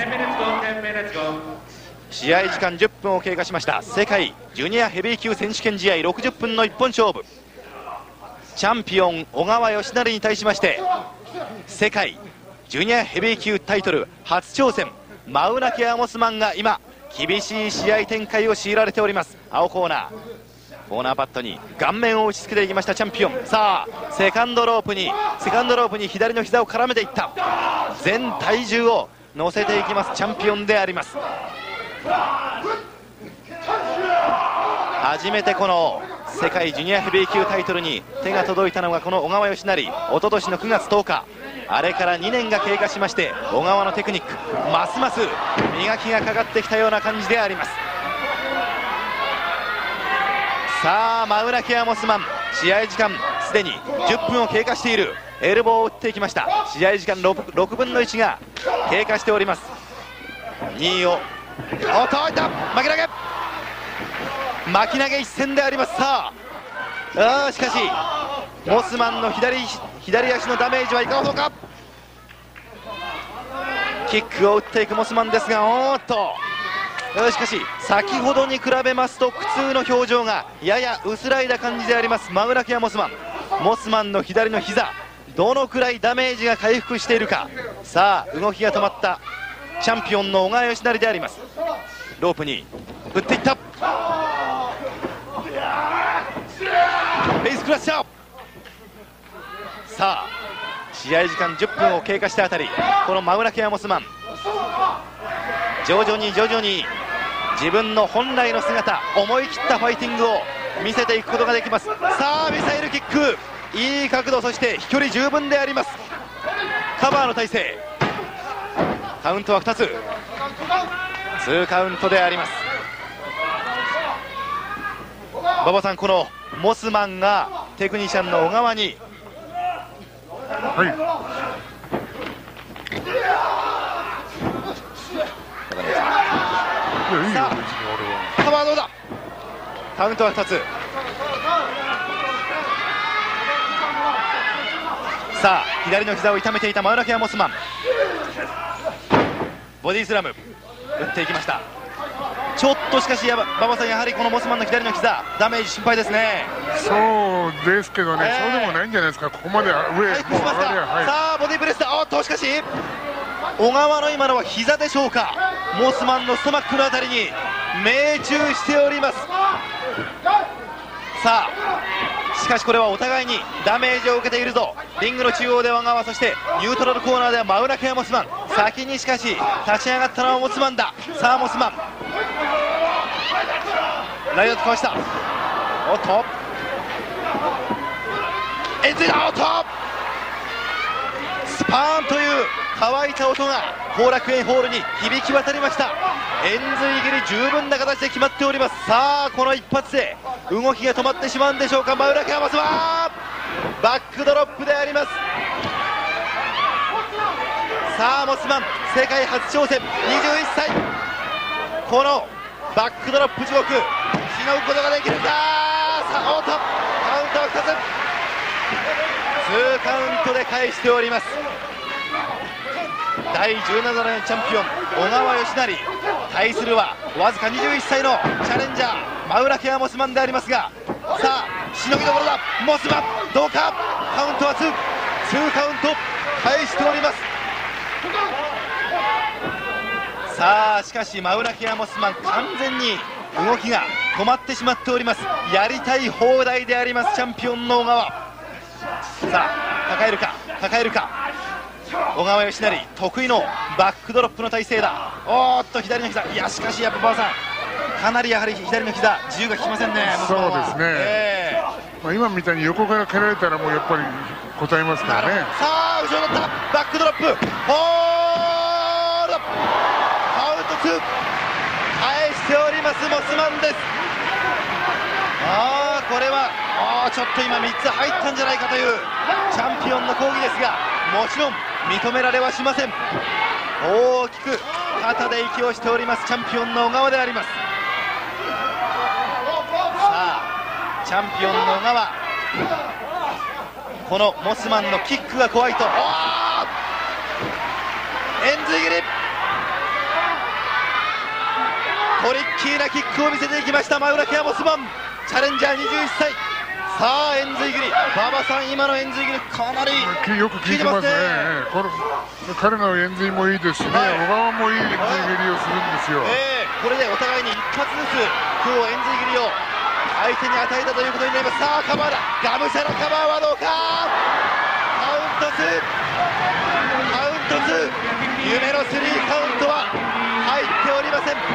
[SPEAKER 11] 試合時間10分を経過しました。世界ジュニアヘビー級選手権試合60分の一本勝負。チャンピオン小川義成に対しまして世界ジュニアヘビー級タイトル初挑戦マウナケア・モスマンが今厳しい試合展開を強いられております。青コーナー、コーナーパッドに顔面を打ちつけていきましたチャンピオン。さあセカンドロープに左の膝を絡めていった。全体重を乗せていきますチャンピオンであります。初めてこの世界ジュニアヘビー級タイトルに手が届いたのがこの小川義成。一昨年の9月10日、あれから2年が経過しまして小川のテクニックますます磨きがかかってきたような感じであります。さあマウナケア・モスマン、試合時間すでに10分を経過している。エルボーを打っていきました。試合時間 6分の1が経過しております。2位を巻き投げ、巻き投げ一戦であります。さあしかしモスマンの左足のダメージはいかほどか。キックを打っていくモスマンですが、しかし先ほどに比べますと苦痛の表情がやや薄らいだ感じでありますマウナケア・モスマン。モスマンの左の膝、どのくらいダメージが回復しているか。さあ動きが止まったチャンピオンの小川義成であります。ロープに振っていった。フェイスクラッシャー。さあ試合時間10分を経過したあたり、このマウナケア・モスマン徐々に自分の本来の姿、思い切ったファイティングを見せていくことができます。さあミサイルキック、いい角度、そして飛距離十分であります。カバーの体勢、カウントは2つ、2カウントであります。馬場さん、このモスマンがテクニシャンの小川に、
[SPEAKER 4] さ
[SPEAKER 11] あカバーどうだ。カウントは2つ。さあ左の膝を痛めていたマウナケア・モスマン、ボディスラム打っていきました。ちょっとしかし馬場さん、やはりこのモスマンの左の膝ダメージ心配ですね。
[SPEAKER 4] そうですけどね、そうでもないんじゃないですか。ここまで上もう上がりゃ、
[SPEAKER 11] さあボディプレスだ。おっとしかし小川の今のは膝でしょうか。モスマンのストマックのあたりに命中しております。さあしかしこれはお互いにダメージを受けているぞ。リングの中央で小川、そしてニュートラルコーナーではマウナケア・モスマン。先にしかし立ち上がったのはモスマンだ。さあモスマンライダーとかわした。おっとエンズイだ。おっとスパーンという乾いた音が後楽園ホールに響き渡りました。円髄切り十分な形で決まっております。さあこの一発で動きが止まってしまうんでしょうか。マウナケア・モスマンバックドロップであります。さあモスマン世界初挑戦、21歳。このバックドロップ地獄しのぐことができるか。さあおっとカウントは2つ、2カウントで返しております。第17年チャンピオン小川義成対するはわずか21歳のチャレンジャーマウナケア・モスマンでありますが、さあしのぎどころだ。モスマンどうか。カウントは2カウント返しております。さあしかしマウナケア・モスマン完全に動きが止まってしまっております。やりたい放題でありますチャンピオンの小川。さあ抱えるか抱えるか。小川義成得意のバックドロップの体勢だ。おーっと左の膝。いやしかしやっぱ馬場さんかなりやはり左の膝自由が利きませんね。
[SPEAKER 4] そうですね、まあ今みたいに横から蹴られたらもうやっぱり答えますからね。
[SPEAKER 11] さあ後ろに乗ったバックドロップホールドカウント2返しておりますモスマンです。これはちょっと今3つ入ったんじゃないかというチャンピオンの抗議ですが、もちろん認められはしません。大きく肩で息をしておりますチャンピオンの小川であります。さあチャンピオンの小川、このモスマンのキックが怖いと。円髄切りトリッキーなキックを見せていきましたマウナケア・モスマンチャレンジャー21歳。さあ円髄切り馬場さん今の円髄切りかなり
[SPEAKER 4] よく効いてますね。彼の円髄もいいですしね、小川もいい円髄切りをするんですよ。
[SPEAKER 11] これでお互いに一発ずつ今日円髄切りを相手に与えたということになります。さあカバーだ。ガムシャのカバーはどうか。カウント2カウント2夢の3カウントは入っておりません。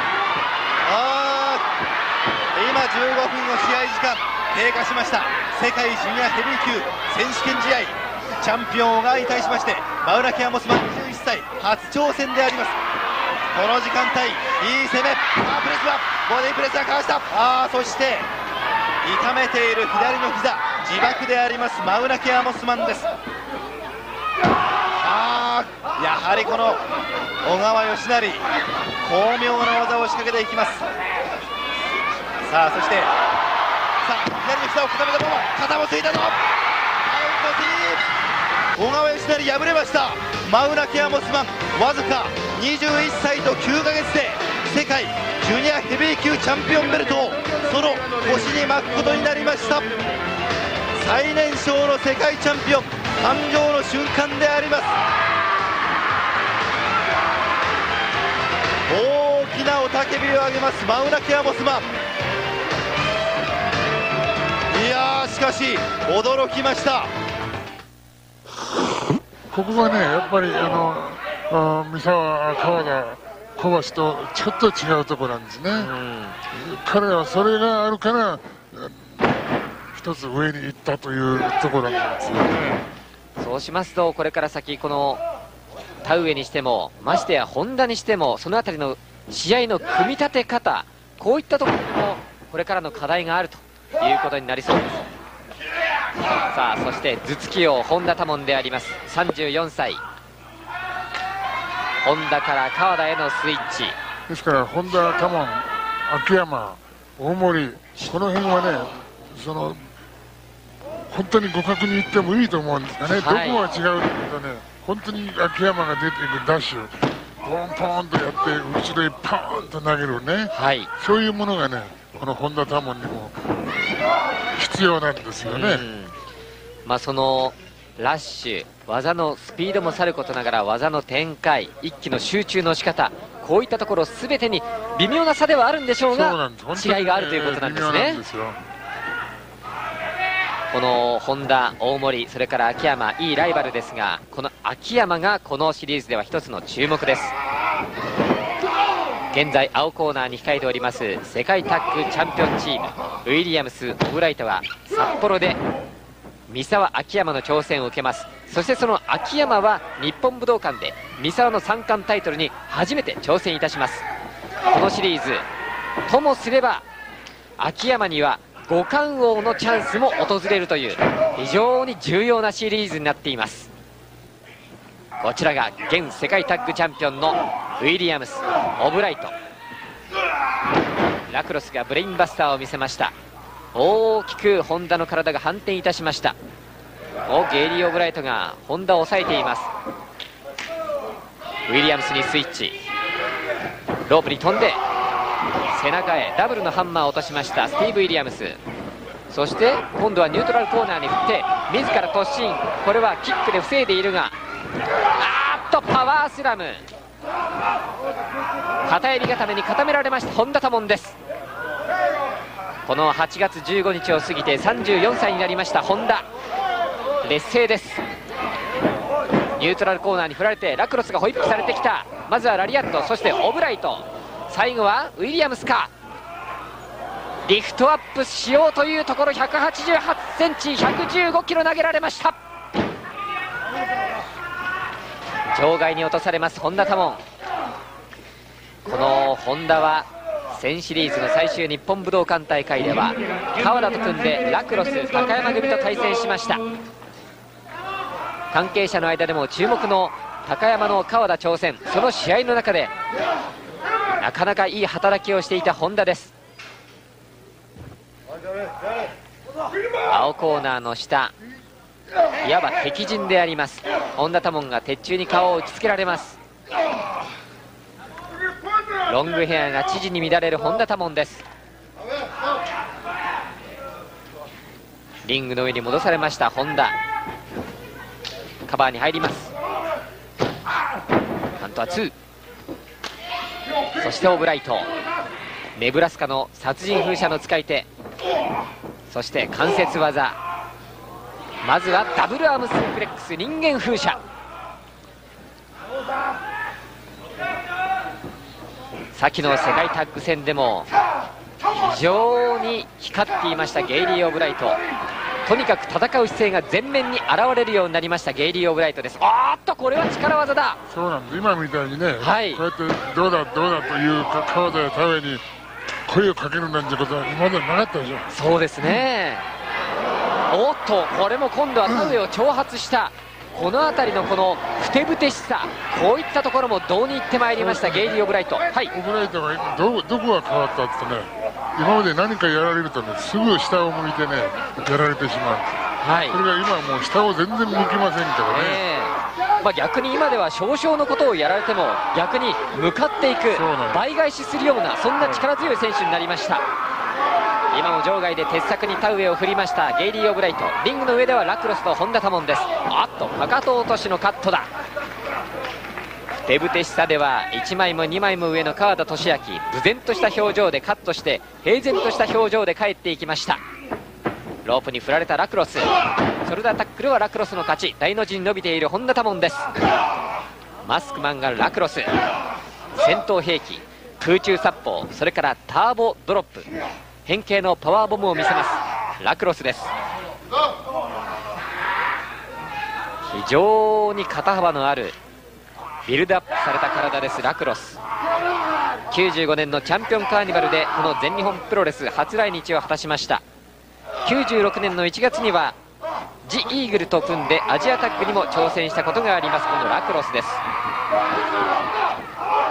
[SPEAKER 11] 今15分の試合時間経過しました。世界ジュニアヘビー級選手権試合チャンピオン小川に対しましてマウナケア・モスマン21歳初挑戦であります。この時間帯いい攻め。プレスはボディプレスはかわした。そして痛めている左の膝自爆でありますマウナケア・モスマンです。やはりこの小川義成巧妙な技を仕掛けていきます。さあそして左の膝を固めたまま肩もついたぞ。カウント3小川義成敗れました。マウナケア・モスマンわずか21歳と9ヶ月で世界ジュニアヘビー級チャンピオンベルトをその腰に巻くことになりました。最年少の世界チャンピオン誕生の瞬間であります。大きな雄たけびを上げますマウナケア・モスマン。いやしかし驚きました。
[SPEAKER 4] ここがねやっぱり三沢、川田、小橋とちょっと違うところなんですね。彼はそれがあるから一つ上に行ったというところなんですよね。
[SPEAKER 1] そうしますとこれから先この田植えにしてもましてや本田にしてもそのあたりの試合の組み立て方こういったところにもこれからの課題があるということになりそうです。さあそして頭突き王本田多門であります34歳。 本田から川田へのスイッチ
[SPEAKER 4] ですから本田、多門、秋山、大森、この辺はね、本当に互角にいってもいいと思うんですがね、
[SPEAKER 1] はい、
[SPEAKER 4] どこが違うというとね、本当に秋山が出ていくダッシュ、ポンポンとやって後ろへパーンと投げるね、
[SPEAKER 1] はい、
[SPEAKER 4] そういうものがね、この本田多門にも必要なんですよね。
[SPEAKER 1] そのラッシュ、技のスピードもさることながら技の展開、一気の集中の仕方、こういったところ全てに微妙な差ではあるんでしょうが、違いがあるということなんですね。この本田、大森、それから秋山、いいライバルですが、この秋山がこのシリーズでは一つの注目です。現在青コーナーに控えております世界タッグチャンピオンチーム、ウィリアムス・オブライトは札幌で三沢、秋山の挑戦を受けます。そしてその秋山は日本武道館で三沢の三冠タイトルに初めて挑戦いたします。このシリーズともすれば秋山には五冠王のチャンスも訪れるという非常に重要なシリーズになっています。こちらが現世界タッグチャンピオンのウィリアムス・オブライト。ラクロスがブレインバスターを見せました。大きく本田の体が反転いたしました。ゲイリー・オブライトが本田を抑えています。ウィリアムスにスイッチ、ロープに飛んで背中へダブルのハンマーを落としましたスティーブ・ウィリアムス。そして今度はニュートラルコーナーに振って自ら突進、これはキックで防いでいるが、パワースラム、片襟固めに固められました本田多門です。この8月15日を過ぎて34歳になりました本田、劣勢です。ニュートラルコーナーに振られてラクロスがホイップされてきた。まずはラリアット、そしてオブライト、最後はウィリアムスか。リフトアップしようというところ、188センチ、115キロ投げられました。場外に落とされます本田多門。この本田は1000シリーズの最終日本武道館大会では川田と組んでラクロス高山組と対戦しました。関係者の間でも注目の高山の川田挑戦、その試合の中でなかなかいい働きをしていた本田です。青コーナーの下、いわば敵陣であります本田多門が鉄柱に顔を打ちつけられます。ロングヘアが知事に乱れる本田多門です。リングの上に戻されました本田、カバーに入ります。カントは2、そしてオブライト、ネブラスカの殺人風車の使い手、そして関節技、まずはダブルアームスープレックス人間風車。先の世界タッグ戦でも非常に光っていましたゲイリー・オブライト。とにかく戦う姿勢が前面に現れるようになりましたゲイリー・オブライトです。これは力技だ。
[SPEAKER 4] そうなんです、今みたいにね、
[SPEAKER 1] はい、
[SPEAKER 4] こうやってどうだどうだという川田や田上に声をかけるなんてことは今までなかったでしょ。
[SPEAKER 1] そうですね。これも今度は田上を挑発した、この辺りのこのふてぶてしさ、こういったところもどうにいってまいりましたゲイリー・オブライト。はい、
[SPEAKER 4] オブライトがどこが変わったってね、今まで何かやられるとね、すぐ下を向いてねやられてしまうんです、はい、これが今はもう下を全然向きませんからね、
[SPEAKER 1] 逆に今では少々のことをやられても逆に向かっていく、倍返しするような、そんな力強い選手になりました。今も場外で鉄柵に田植えを振りましたゲイリー・オブライト。リングの上ではラクロスと本田多門です。かかと落としのカットだ。ふてぶてしさでは1枚も2枚も上の川田俊明、無然とした表情でカットして平然とした表情で帰っていきました。ロープに振られたラクロス、ショルダータックルはラクロスの勝ち。大の字に伸びている本田多門です。マスクマンがラクロス、戦闘兵器、空中殺法、それからターボドロップ、変形のパワーボムを見せますラクロスです。非常に肩幅のあるビルドアップされた体ですラクロス。95年のチャンピオンカーニバルでこの全日本プロレス初来日を果たしました。96年の1月にはジ・イーグルと組んでアジアタッグにも挑戦したことがありますこのラクロスです。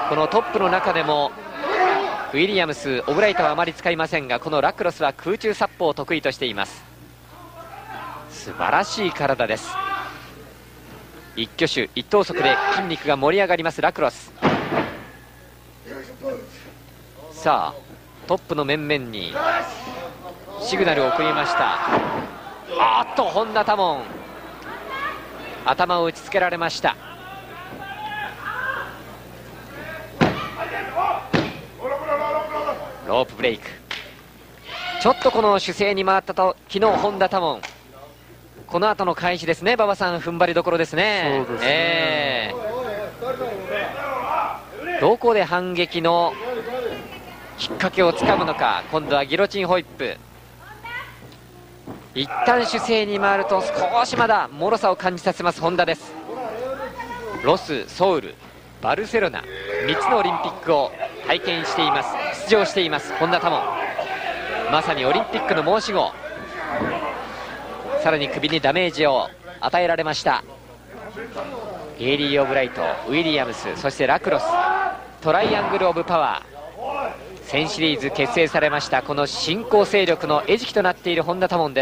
[SPEAKER 1] このトップの中でもウィリアムス、オブライトはあまり使いませんが、このラクロスは空中殺法を得意としています。素晴らしい体です。一挙手一投足で筋肉が盛り上がりますラクロス。さあトップの面々にシグナルを送りました。あっと本田多門、頭を打ちつけられました。ロープブレイク、ちょっとこの守勢に回ったと昨日本田多門、この後の開始ですね、馬場さん踏ん張りどころですね。
[SPEAKER 4] そうですね、
[SPEAKER 1] どこで反撃のきっかけをつかむのか。今度はギロチンホイップ、一旦守勢に回ると少しまだ脆さを感じさせます本田です。ロス、ソウル、バルセロナ、3つのオリンピックを体験しています、出場しています本田多門。まさにオリンピックの申し子。さらに首にダメージを与えられました。ゲイリー・オブライト、ウィリアムス、そしてラクロス、トライアングル・オブ・パワー、1000シリーズ結成されました。この新興勢力の餌食となっている本田多門です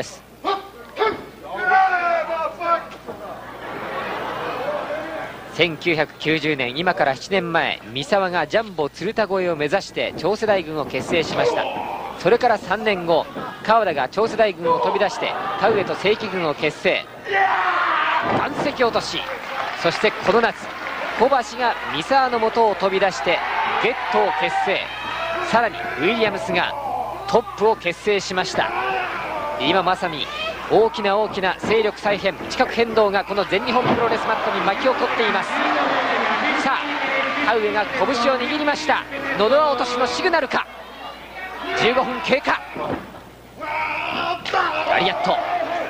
[SPEAKER 1] 。1990年、今から7年前、三沢がジャンボ鶴田越えを目指して長世代軍を結成しました。それから3年後、川田が長世代軍を飛び出して田植えと正規軍を結成、岩石落とし、そしてこの夏小橋が三沢の元を飛び出してゲットを結成、さらにウィリアムスがトップを結成しました。今まさに大きな大きな勢力再編、地殻変動がこの全日本プロレスマットに巻き起こっています。さあ田植えが拳を握りました。のど輪落としのシグナルか。15分経過。ラリアット、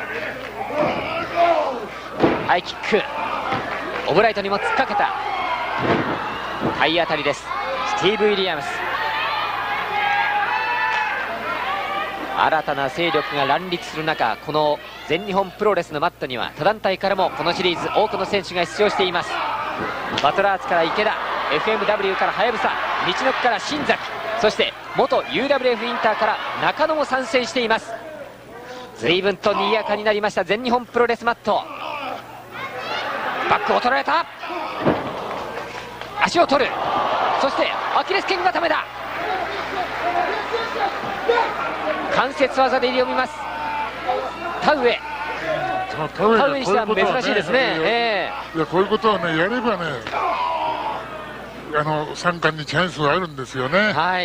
[SPEAKER 1] ハイキック、オブライトにも突っかけた。体当たりです。スティーブ・ウィリアムス。新たな勢力が乱立する中、この全日本プロレスのマットには他団体からもこのシリーズ多くの選手が出場しています。バトラーズから池田、 FMW からはやぶさ、道のくから新崎、そして元 UWF インターから中野も参戦しています。随分と賑やかになりました全日本プロレスマット。バックを取られた、足を取る、そしてアキレス腱固めだ。関節技で挑みます田植え。田植えにしては珍しいですね。
[SPEAKER 4] いや、こういうことをねやればね、3冠にチャンスはあるんですよね。
[SPEAKER 1] はい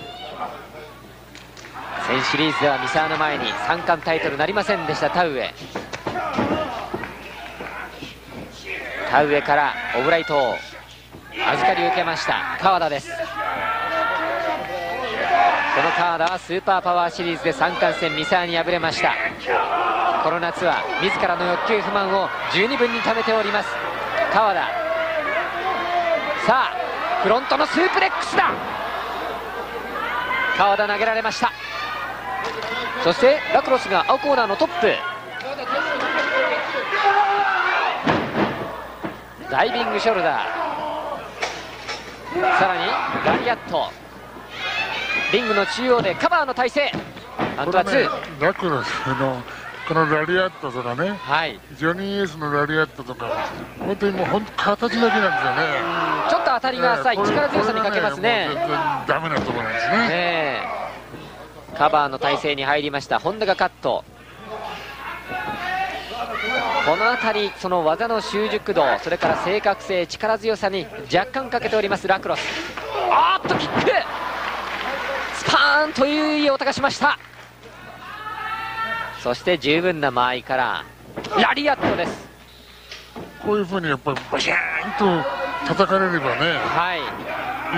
[SPEAKER 1] 、1000シリーズでは三沢の前に3冠タイトルなりませんでした田植え。田植えからオブライトを預かり受けました川田です。この川田はスーパーパワーシリーズで3冠戦三沢に敗れました。この夏は自らの欲求不満を十二分に溜めております川田。さあフロントのスープレックスだ。川田投げられました。そしてラクロスが青コーナーのトップ、ダイビングショルダー、さらにラリアット、リングの中央でカバーの体勢、アントワ2。
[SPEAKER 4] ラクロスのこのラリアットとかね、
[SPEAKER 1] はい、
[SPEAKER 4] ジョニーエースのラリアットとか、本当にもう形だけなんですよね。
[SPEAKER 1] ちょっと当たりが浅い、力強さに欠けますね。
[SPEAKER 4] 全然ダメなところなんですね。
[SPEAKER 1] カバーの体勢に入りました本田がカット。この辺りその技の習熟度、それから正確性、力強さに若干欠けておりますラクロス。あーっとキック、スパーンといういい音がしました。そして十分な間合いからラリアットです。
[SPEAKER 4] こういうふうにやっぱりバシャーンと叩かれればね、
[SPEAKER 1] はい、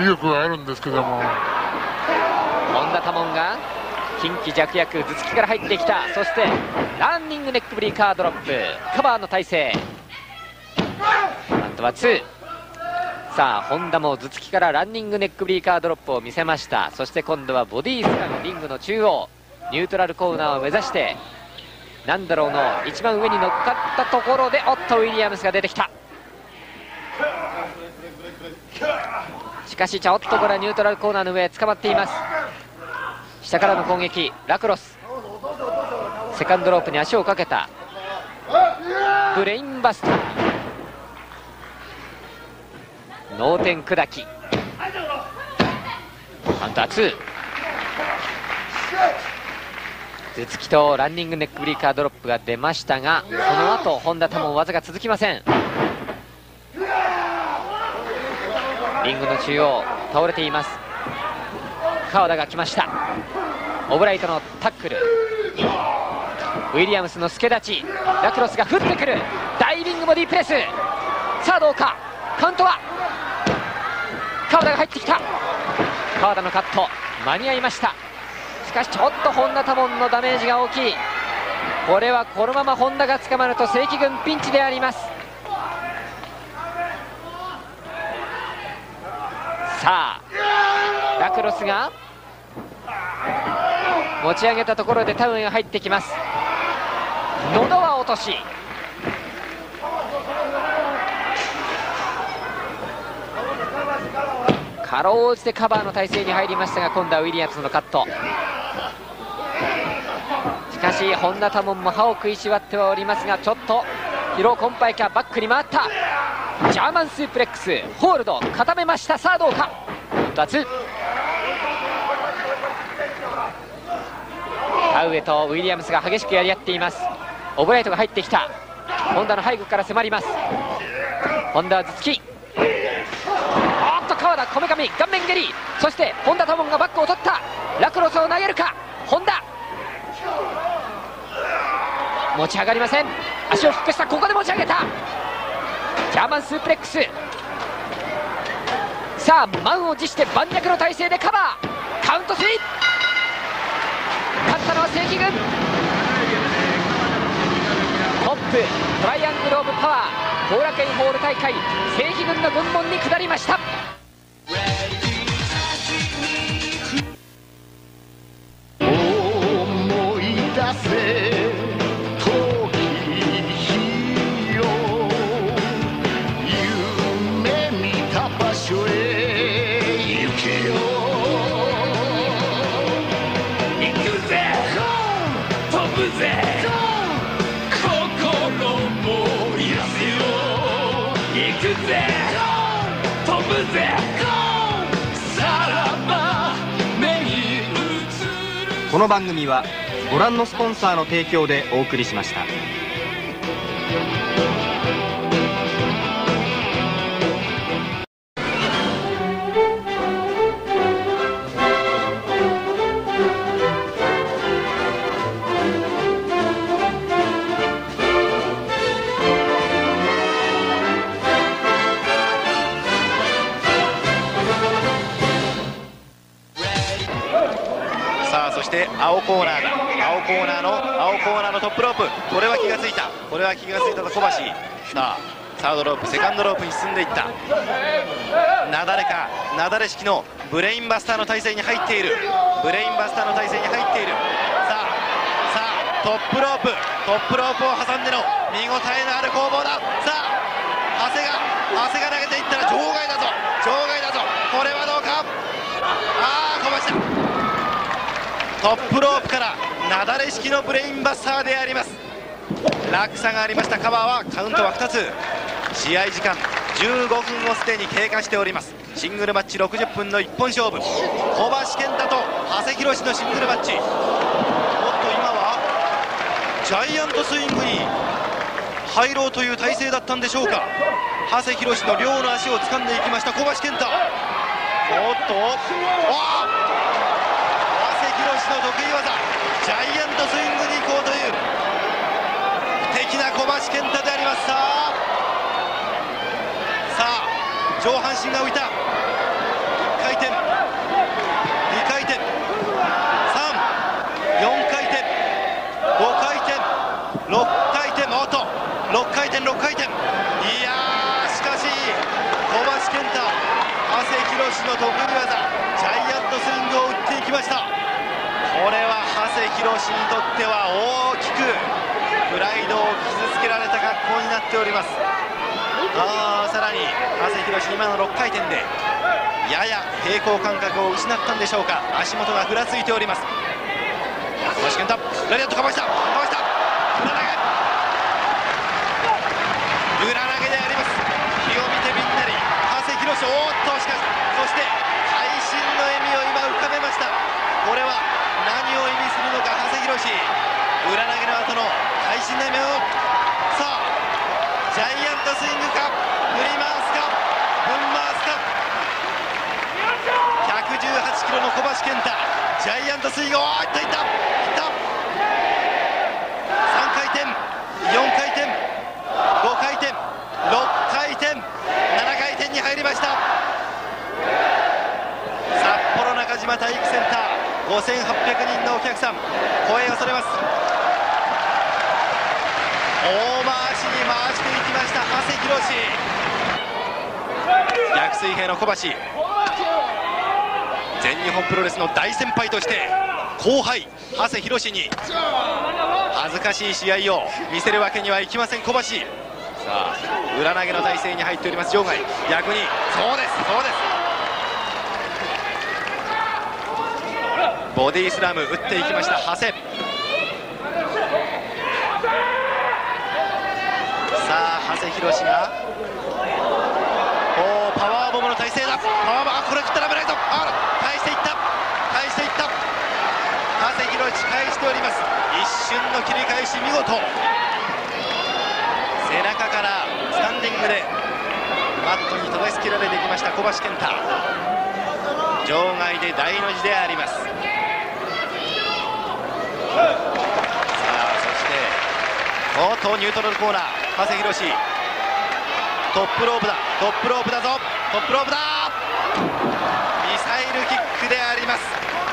[SPEAKER 4] 威力はあるんですけども、
[SPEAKER 1] 本田多門が近畿弱役頭突きから入ってきた。そしてランニングネックブリーカードロップ、カバーの体勢、あとは2。さあ本田も頭突きからランニングネックブリーカードロップを見せました。そして今度はボディースラム、リングの中央ニュートラルコーナーを目指してなんだろうの一番上に乗っかったところで、おっとウィリアムスが出てきた。 かしちょっとこれはニュートラルコーナーの上捕まっています。下からの攻撃、ラクロスセカンドロープに足をかけたブレインバスター、脳天砕き、カウンター2、頭突きとランニングネックブリーカードロップが出ましたが、その後本田多門技が続きません。リングの中央倒れています。川田が来ました。オブライトのタックル、ウィリアムスの助立ち、ラクロスが降ってくる、ダイビングボディプレス、さあどうか、カウントは川田が入ってきた。川田のカット間に合いました。しかしちょっと本田多門のダメージが大きい。これはこのまま本田が捕まると正規軍ピンチであります。さあラクロスが持ち上げたところでタウンが入ってきます。喉は落とし、かろうじてカバーの体勢に入りましたが、今度はウィリアムズのカット。しかし本田多門も歯を食いしばってはおりますが、ちょっと疲労困憊か、バックに回った、ジャーマンスープレックスホールド固めました。さあどうか、2田上とウィリアムスが激しくやり合っています。オブライトが入ってきた。本田の背後から迫ります。本田は頭突き、おっと川田こめかみ顔面蹴り、そして本田多門がバックを取った。ラクロスを投げるか、本田持ち上がりません。足をフックした。ここで持ち上げた。ジャーマンスープレックス。さあ満を持して盤石の体勢でカバー、カウント3。勝ったのは正規軍。トップトライアングルオブパワー、後楽園ホール大会正規軍の軍門に下りました。
[SPEAKER 5] 思い出せ遠き日を、夢見た場所へ行けよ。行くぜ飛ぶぜ、心もいらせよ。行くぜ飛ぶぜ、さらば目に映る。
[SPEAKER 6] この番組はご覧のスポンサーの提供でお送りしました。
[SPEAKER 11] さあそして青コーナーのトップロープ、これは気がついたと小橋。さあサードロープセカンドロープに進んでいった。なだれ式のブレインバスターの体勢に入っている。さあトップロープを挟んでの見応えのある攻防だ。さあ長谷が投げていったら場外だぞ。これはどうか。小橋だ。トップロープからなだれ式のブレインバスターであります。落差がありましたカバーはカウントは2つ。試合時間15分をすでに経過しております。シングルマッチ60分の一本勝負、小橋健太と長谷博のシングルマッチ。おっと今はジャイアントスイングに入ろうという体勢だったんでしょうか。長谷博の両の足を掴んでいきました小橋健太。おっとの得意技ジャイアントスイングに行こうという不敵な小橋健太であります。さあ上半身が浮いた。1回転2回転3 4回転5回転6回転、おっと6回転6回転。いやーしかし小橋健太長谷博の得意技ジャイアントスイングを打っていきました。これは長谷宏にとっては大きくプライドを傷つけられた格好になっております。さらに長谷宏、今の6回転でやや平行感覚を失ったんでしょうか。足元がふらついております。小橋健太、ラリアットかました、裏投げであります。気を見てみんなに長谷宏、しかしそして会心の笑みを今浮かべました。これは何を意味するのか。長谷宏、裏投げの後の会心の笑みを、さあジャイアントスイングか、振り回すか、ぶん回すか。118キロの小橋健太、ジャイアントスイング、いった、3回転、4回転、5回転、6回転、7回転に入りました。札幌中島体育センター、5800人のお客さん、声がそれます。大回しに回していきました長谷宏。逆水平の小橋、全日本プロレスの大先輩として後輩長谷宏に恥ずかしい試合を見せるわけにはいきません。小橋、さあ裏投げの体勢に入っております。場外、逆にそうです、ボディスラム打っていきました長谷。さあ長谷宏がパワーボムの体勢だ。パワーボム、これ振ったら危ないぞ。返していった、長谷宏返しております。一瞬の切り返し、見事背中からスタンディングでマットに叩きつけられていきました小橋健太。場外で大の字であります。さあそしてニュートラルコーナー、長谷宏、トップロープだぞ、ミサイルキックであります。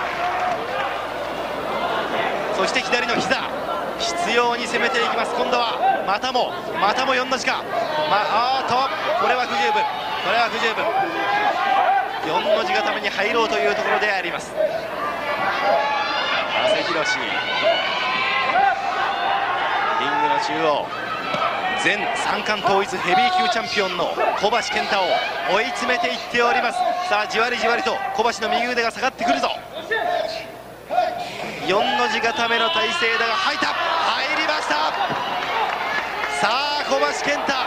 [SPEAKER 11] そして左の膝、執拗に攻めていきます。今度はまたも4の字か、これは不十分、4の字固めに入ろうというところであります。長谷宏、リングの中央、前三冠統一ヘビー級チャンピオンの小橋健太を追い詰めていっております。さあじわりじわりと小橋の右腕が下がってくるぞ。4の字固めの体勢だが入りました。さあ小橋健太、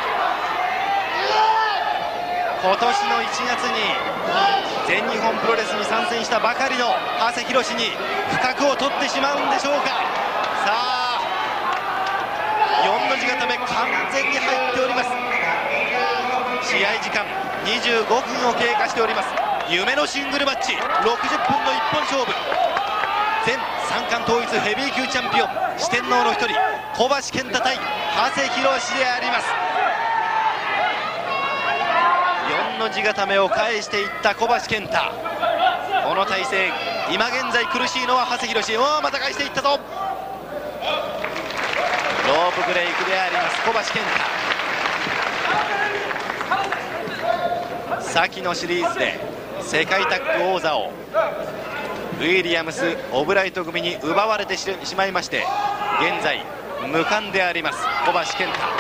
[SPEAKER 11] 今年の1月に全日本プロレスに参戦したばかりの長谷宏に不覚を取ってしまうんでしょうか。さあ4の字固め完全に入っております。試合時間25分を経過しております。夢のシングルマッチ、60分の一本勝負、前三冠統一ヘビー級チャンピオン、四天王の一人小橋健太対長谷宏であります。4の字固めを返していった小橋健太、この体勢、今現在苦しいのは長谷宏。また返していったぞ。ロープブレイクであります小橋健太。先のシリーズで世界タッグ王座をウィリアムス・オブライト組に奪われてしまいまして、現在無冠であります小橋健太。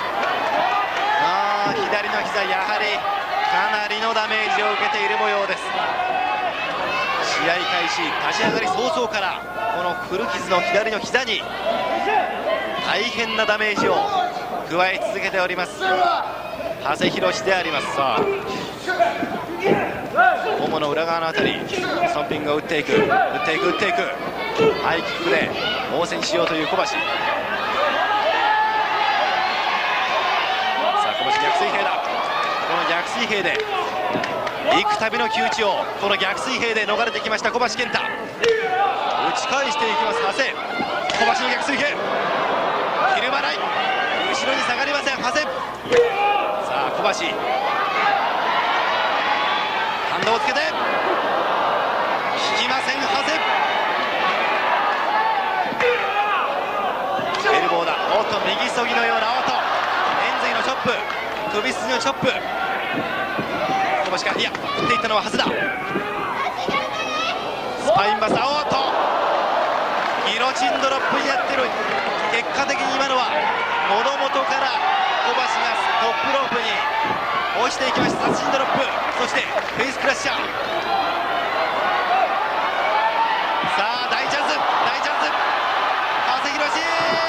[SPEAKER 11] 左の膝、やはりかなりのダメージを受けている模様です。試合開始立ち上がり早々からこの古傷の左の膝に大変なダメージを加え続けております長谷宏であります。さあももの裏側のあたり、ソンピングを打っていく、ハイキックで応戦しようという小橋。さあ小橋逆水平だ。この逆水平で幾度の窮地をこの逆水平で逃れてきました小橋健太。打ち返していきます長谷。小橋の逆水平、ひるまない、後ろに下がりません長谷。さあ小橋、ハンドをつけて引きません長谷。エルボーだ、右そぎのような円髄のチョップ、首筋のチョップ。小橋か、いや振っていったのは長谷だ。スパインバスター、ギギロチンドロップになっている。結果的に今のは喉元から小橋がトップロープに落ちていきました。殺人ドロップ、そしてフェイスクラッシャー。さあ大チャンス、大チャンス、長谷博士。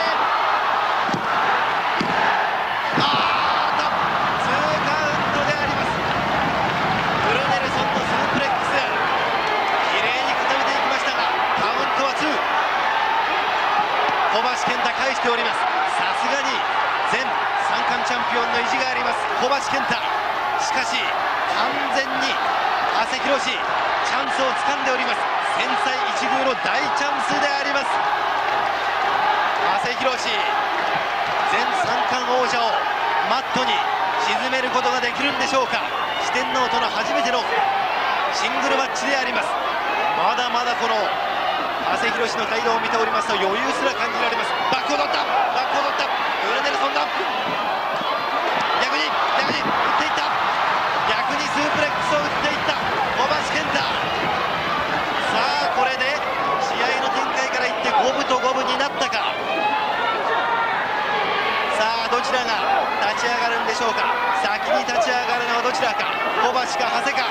[SPEAKER 11] 小橋健太返しております。さすがに前三冠チャンピオンの意地があります小橋健太。しかし完全に長谷博士チャンスを掴んでおります。千載一遇の大チャンスであります。長谷博士前三冠王者をマットに沈めることができるんでしょうか。四天王との初めてのシングルマッチであります。まだまだこの長谷博士の態度を見ておりますと余裕すら感じられます。バックを取った、バックを取った、ウルネルソンだ。逆に打っていった、逆にスープレックスを打っていった小橋健太。さあこれで試合の展開からいって五分と五分になったか。さあどちらが立ち上がるんでしょうか。先に立ち上がるのはどちらか、小橋か長谷か。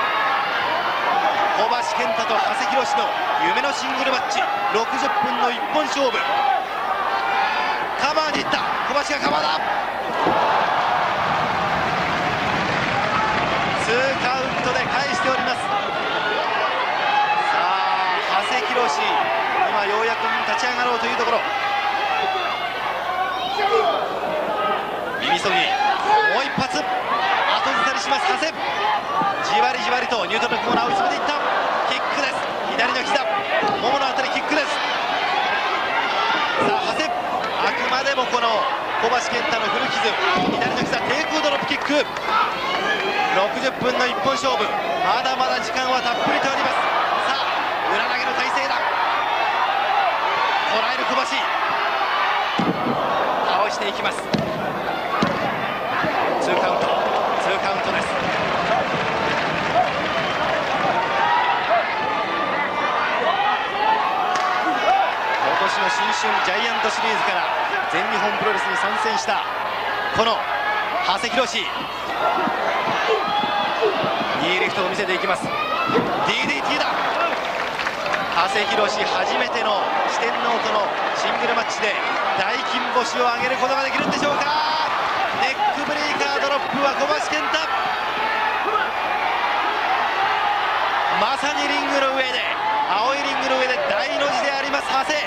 [SPEAKER 11] 小橋健太と長谷博士の夢のシングルマッチ、60分の一本勝負。カバーにいった小橋がカバーだ。2カウントで返しております。さあ長谷博士今ようやく立ち上がろうというところ。耳そぎもう一発後ずさりします長谷。じわりじわりとニュートンのコーナーを詰めていった。キックです、左の膝もものあたりキックです。さあ長谷、あくまでもこの小橋健太の古傷、左の膝低空ドロップキック。60分の一本勝負、まだまだ時間はたっぷりとあります。さあ裏投げの体勢だ、捉える小橋、倒していきます。2カウント、2カウントです。今年の新春ジャイアントシリーズから全日本プロレスに参戦したこの長谷博士、ニーリフトを見せていきます。 DDT だ。長谷博士初めての四天王とのシングルマッチで大金星を挙げることができるんでしょうか。ネックブレイカードロップは小橋健太。まさにリングの上で、青いリングの上で大の字であります長谷。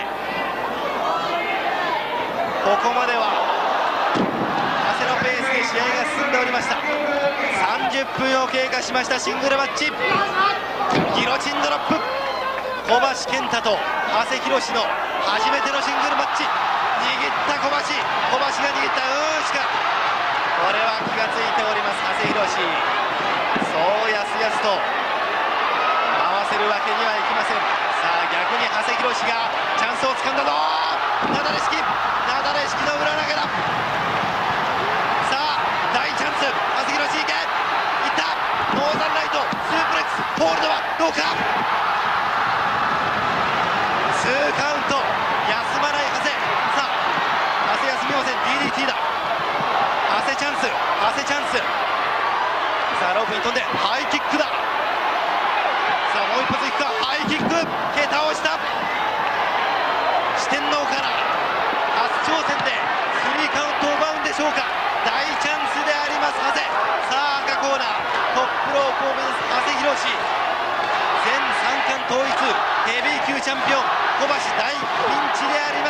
[SPEAKER 11] ここまでは長谷のペースで試合が進んでおりました。30分を経過しましたシングルマッチ。ギロチンドロップ、小橋健太と長谷博士の初めてのシングルマッチ。握った小橋が握った。しかこれは気がついております長谷博士。そうやすやすと回せるわけにはいきません。さあ逆に長谷博士がチャンスをつかんだぞ。なだれ式の裏投げだ。さあ大チャンス、長谷博士いけ、いった、ノーザンライトスープレックスホールドはどうか。2カウント、休まない長谷。さあ長谷休みません。 DDT だ。長谷チャンス、長谷チャンス。さあロープに飛んでハイキックだ。さあもう一発いくか。ハイキック、蹴倒した。四天王から初挑戦で3カウントを奪うんでしょうか。大チャンスであります長谷。さあ赤コーナートップロープを目指す長谷博士。全三冠統一ヘビー級チャンピオン小橋大ピンチであります。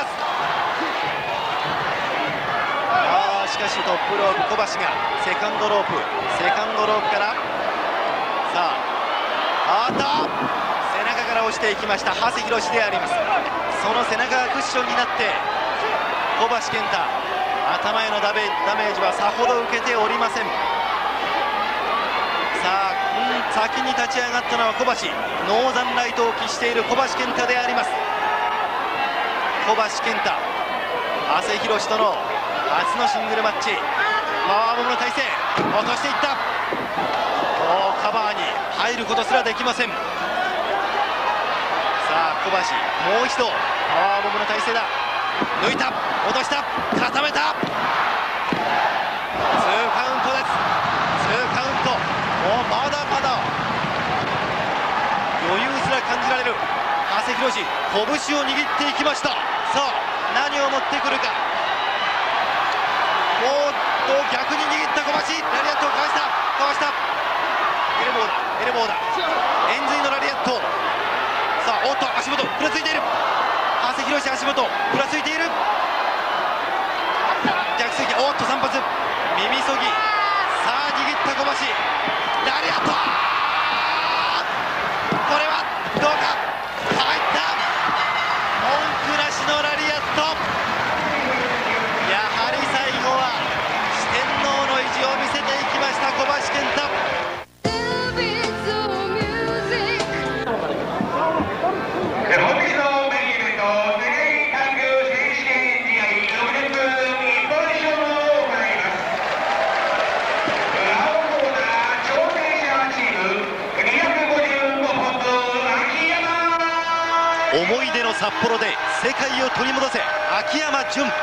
[SPEAKER 11] しかしトップロープ小橋がセカンドロープからさあ背中から落ちていきました長谷博士であります。その背中がクッションになって小橋健太、頭へのダメージはさほど受けておりません。さあ先に立ち上がったのは小橋、ノーザンライトを喫している小橋健太であります。小橋健太、長谷博士との初のシングルマッチ。パワーボムの体勢落としていった。カバーに入ることすらできません。 さあ小橋、もう一度パワーボムの体勢だ。抜いた、落とした、固めた。2カウントです。2カウント。もうまだまだ余裕すら感じられる長谷博士、拳を握っていきました。さあ何を持ってくるか。おっと逆に握った小橋、ラリアットをかわした。エルボーだ円髄のラリアット。さあおっと足元ふらついている。長谷博士足元ふらついている。逆水拳、おっと3発耳そぎ。さあ握った小橋、ラリアット、これはどうか、入った。文句なしのラリアット。やはり最後は四天王の意地を見せていきました小橋健太。思い出の札幌で世界を取り戻せ、秋山純。勝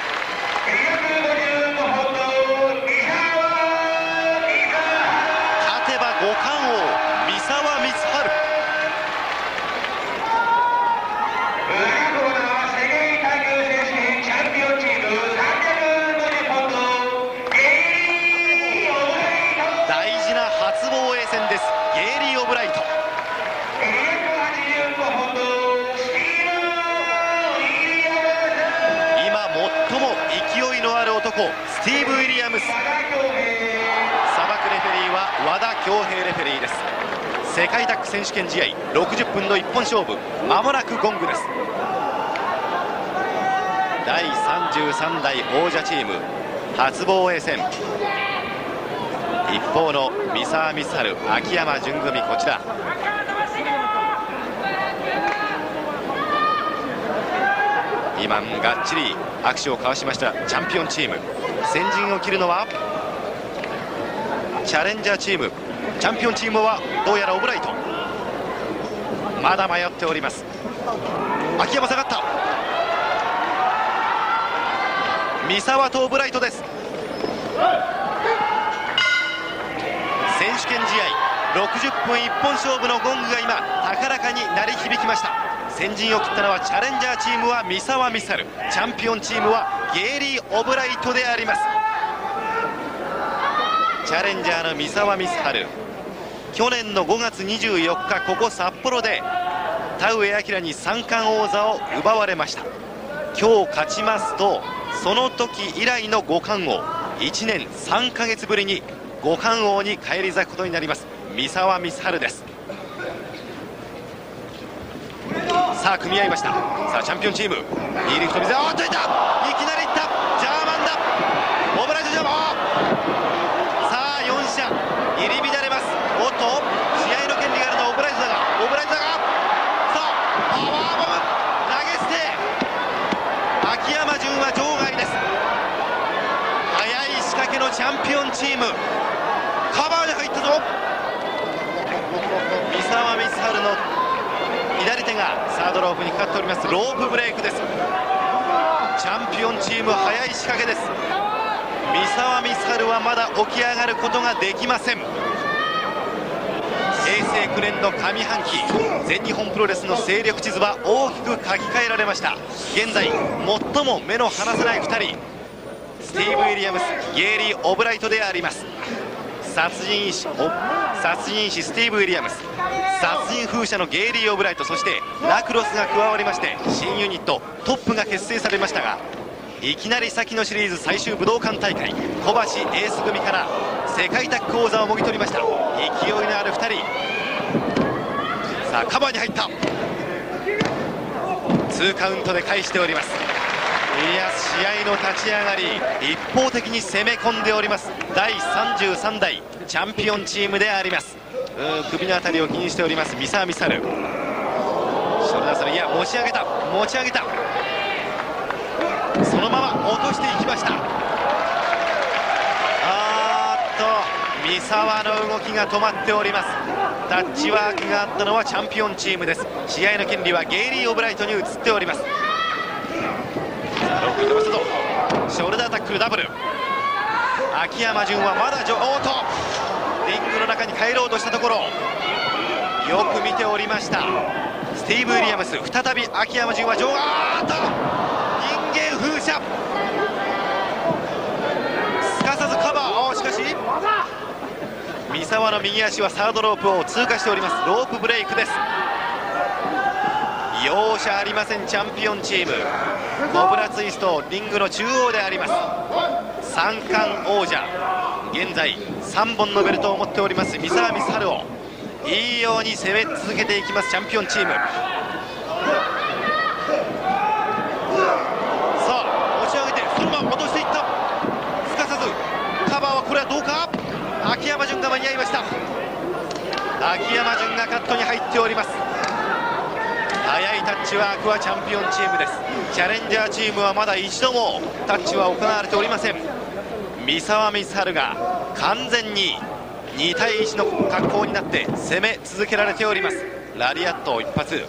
[SPEAKER 11] てば五冠王三沢光晴。大事な初防衛戦です。ゲイリー・オブライト。勢いのある男、スティーブ・ウィリアムス。裁くレフェリーは和田恭平レフェリーです。世界タッグ選手権試合60分の一本勝負、まもなくゴングです。第33代王者チーム初防衛戦。一方の三沢光晴、秋山純組、こちら今がっちり握手を交わしましたチャンピオンチーム。先陣を切るのはチャレンジャーチーム。チャンピオンチームはどうやらオブライト。まだ迷っております。秋山下がった。三沢とオブライトです。選手権試合60分一本勝負のゴングが今高らかに鳴り響きました。先陣を切ったのはチャレンジャーチームは三沢光晴、チャンピオンチームはゲイリー・オブライトであります。チャレンジャーの三沢光晴、去年の5月24日ここ札幌で田上彰に三冠王座を奪われました。今日勝ちますとその時以来の五冠王、1年3ヶ月ぶりに五冠王に返り咲くことになります三沢光晴です。さあ組み合いました。さあチャンピオンチームリーリフト水、おっといった、いきなりいった、ジャーマンだ、オブライトジャーマン。さあ4射入り乱れます。おっと試合の権利があるのはオブライトだが、さあパワーボム投げ捨て。秋山純は場外です。速い仕掛けのチャンピオンチーム、カバーで入ったぞ。三沢光晴の左手がサードロープにかかっております。ロープブレイクです。チャンピオンチーム速い仕掛けです。三沢光晴はまだ起き上がることができません。平成9年の上半期全日本プロレスの勢力地図は大きく書き換えられました。現在最も目の離せない2人、スティーブ・ウィリアムス、ゲイリー・オブライトであります。殺人医師スティーブ・ウィリアムス、殺人風車のゲイリー・オブライト、そしてラクロスが加わりまして新ユニットトップが結成されましたが、いきなり先のシリーズ最終武道館大会小橋エース組から世界タッグ王座をもぎ取りました。勢いのある2人。さあカバーに入った。2カウントで返しております。いや試合の立ち上がり一方的に攻め込んでおります第33代チャンピオンチームであります。首のあたりを気にしております三沢光晴。ショルダースル、いや持ち上げた、そのまま落としていきました。三沢の動きが止まっております。 タッチワークがあったのはチャンピオンチームです。試合の権利はゲイリー・オブライトに移っております。さあロープに飛ばすぞ、ショルダータックルダブル。秋山純はまだリングの中に帰ろうとしたところ、よく見ておりましたスティーブ・ウィリアムス。再び秋山純は人間風車、すかさずカバー。しかし三沢の右足はサードロープを通過しております。ロープブレイクです。容赦ありませんチャンピオンチーム。コブラツイストリングの中央であります。三冠王者、現在3本のベルトを持っております三沢光晴をいいように攻め続けていきますチャンピオンチーム。さあ持ち上げてそのまま落としていった。すかさずカバーはこれはどうか。秋山純が間に合いました。秋山純がカットに入っております。速いタッチワークはチャンピオンチームです。チャレンジャーチームはまだ一度もタッチは行われておりません。三沢光晴が完全に2対1の格好になって攻め続けられております。ラリアット一発。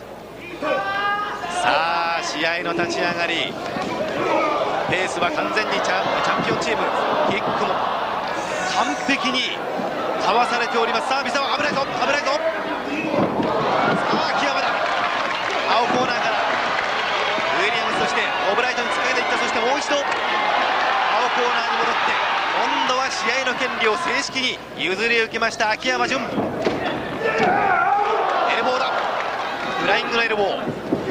[SPEAKER 11] さあ試合の立ち上がり、ペースは完全にチャンピオンチーム。キックも完璧にかわされております。さあ三沢危ないぞ危ないぞ。さあ秋山だ。青コーナーからウィリアムス、そしてオブライトにつけていった。そしてもう一度青コーナーに戻って、今度は試合の権利を正式に譲り受けました秋山純。エルボーだ、フライングのエルボー。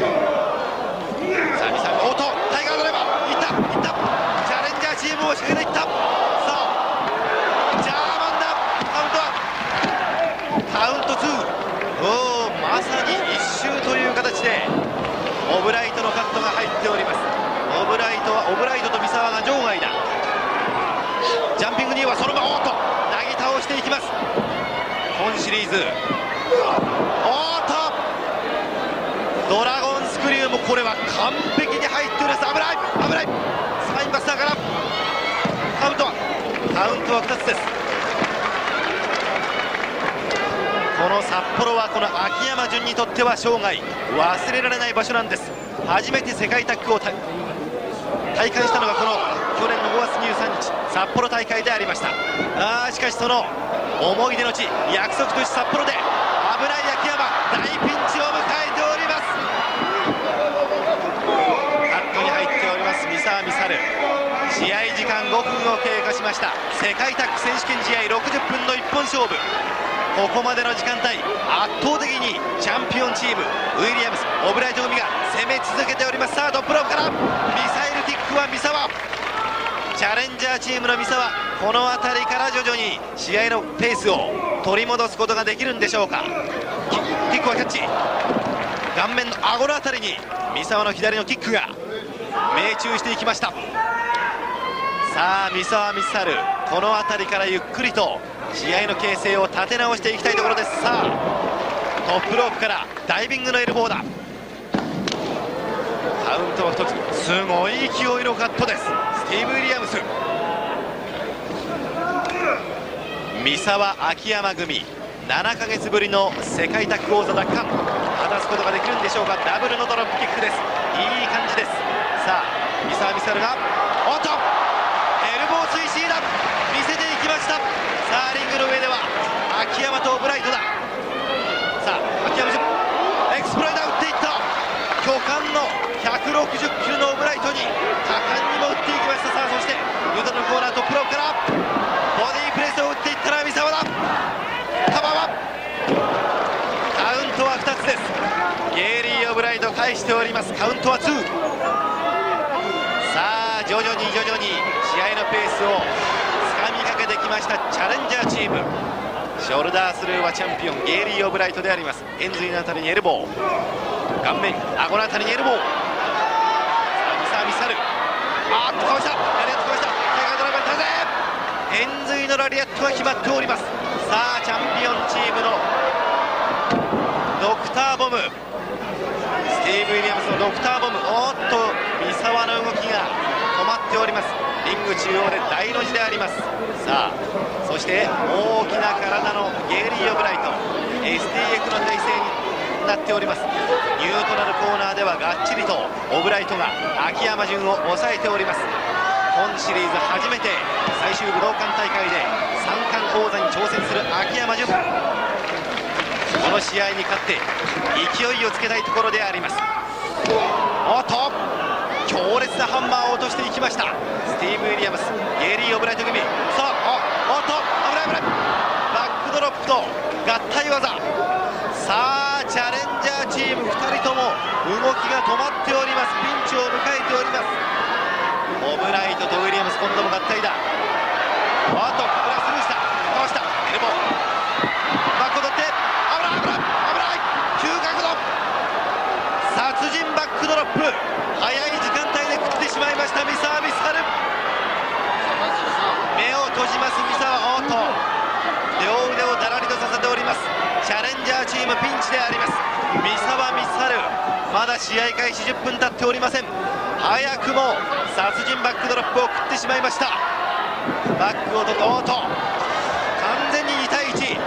[SPEAKER 11] さあ三沢オートタイガードライバーいったチャレンジャーチームを仕掛けていった。さあジャーマンだ。カウント2。まさに一周という形でオブライトのカットが入っております。オブライトと三沢が場外だ。ジャンピング2はそのままなぎ倒していきます。今シリーズドラゴンスクリューもこれは完璧に入っております。危ないサインバスターからカウントは2つです。この札幌はこの秋山純にとっては生涯忘れられない場所なんです。初めて世界タッグを体感したのがこの去年の5月23日札幌大会でありました。しかしその思い出の地、約束とし札幌で危ない秋山大ピンチを迎えております。カットに入っております三沢光晴。試合時間5分を経過しました。世界タッグ選手権試合60分の一本勝負。ここまでの時間帯圧倒的にチャンピオンチームウィリアムスオブライト組が攻め続けております。さあトップロープからミサイルキックは三沢。チャレンジャーチームの三沢、この辺りから徐々に試合のペースを取り戻すことができるんでしょうか。キックはキャッチ、顔面の顎の辺りに三沢の左のキックが命中していきました。さあ三沢光晴、この辺りからゆっくりと試合の形勢を立て直していきたいところです。さあトップロープからダイビングのエルボーだ。カウントは1つ。すごい勢いのカットです。スティーブ・ウィリアムス。三沢秋山組7ヶ月ぶりの世界タッグ王座奪還果たすことができるんでしょうか。ダブルのドロップキックです。いい感じです。さあ三沢光晴がエルボースイシーだ、見せていきました。さあリングの上では秋山とオブライトだ。さあ秋山エクスプロイダー打っていった。巨漢の160キロのオブライトに果敢にも打っていきました。さあそしてヌドのコーナートップロープからボディープレスを打っていったら三沢だ。カバーはカウントは2つです。ゲイリー・オブライト返しております。カウントは2。さあ徐々に試合のペースをつかみかけてきましたチャレンジャーチーム。ショルダースルーはチャンピオンゲイリー・オブライトであります。円髄のあたりにエルボー、顔面顎のあたりにエルボー。さあ三沢光晴、かわしたラリアット、かわしたタイガードライバーに円髄のラリアットが決まっております。さあチャンピオンチームのドクターボム、スティーブ・ウィリアムスのドクターボム。三沢の動きが止まっております。リング中央で大の字であります。さあそして大きな体のゲイリー・オブライト、 STF の体制になっております。ニュートラルコーナーではがっちりとオブライトが秋山純を抑えております。今シリーズ初めて最終武道館大会で三冠王座に挑戦する秋山純、この試合に勝って勢いをつけたいところであります。おっと強烈なハンマーを落としていきました。スティーブ・ウィリアムス、ゲイリー・オブライト組、さあおっと危ない危ない、バックドロップと合体技、さあチャレンジャーチーム2人とも動きが止まっております。ピンチを迎えております。オブライトとウィリアムス、今度も合体だ。おっとブラスルーした、かわした、エルボーバックを取って危ない危ない危ない、急角度殺人バックドロップ、早い時間帯で食ってしまいました三沢ミサル。目を閉じます三沢、おっと両腕をだらりとさせております。チャレンジャーチームピンチであります。三沢ミサル、まだ試合開始10分経っておりません。早くも殺人バックドロップを食ってしまいました。バックを取って、おっと完全に2対1、危ない、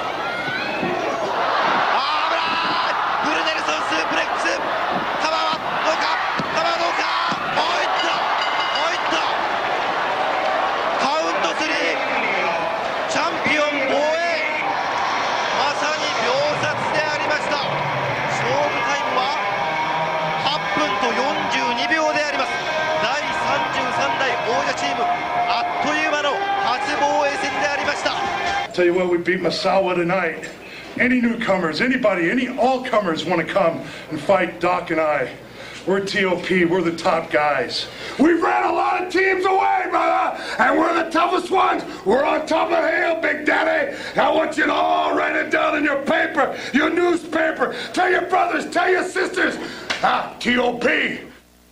[SPEAKER 11] ブルネルソンスープレックス、カバーはどうか、カバーどうか、もう一度カウント3、チャンピオン防衛、まさに秒殺でありました。勝負タイムは8分と42秒であります。第33代王者チーム、あっという間の初防衛戦でありました。
[SPEAKER 12] Tell you what, we beat Masawa tonight. Any newcomers, anybody, all comers want to come and fight Doc and I. We're TOP, we're the top guys. We've ran a lot of teams away, brother, and we're the toughest ones. We're on top of the hill, Big Daddy. I want you to all write it down in your paper, your newspaper. Tell your brothers, tell your sisters. TOP.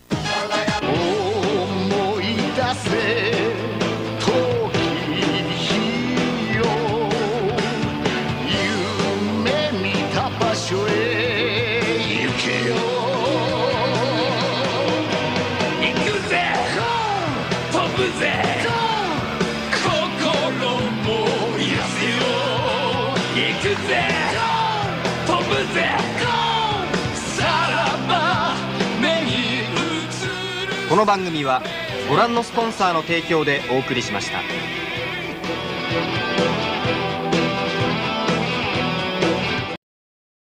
[SPEAKER 5] 思い出せ遠き日よ、夢見た場所へ行けよ、行くぜ飛ぶぜ心も癒せよ、行くぜ飛ぶぜさらば目に映る。
[SPEAKER 6] この番組はご覧のスポンサーの提供でお送りしました。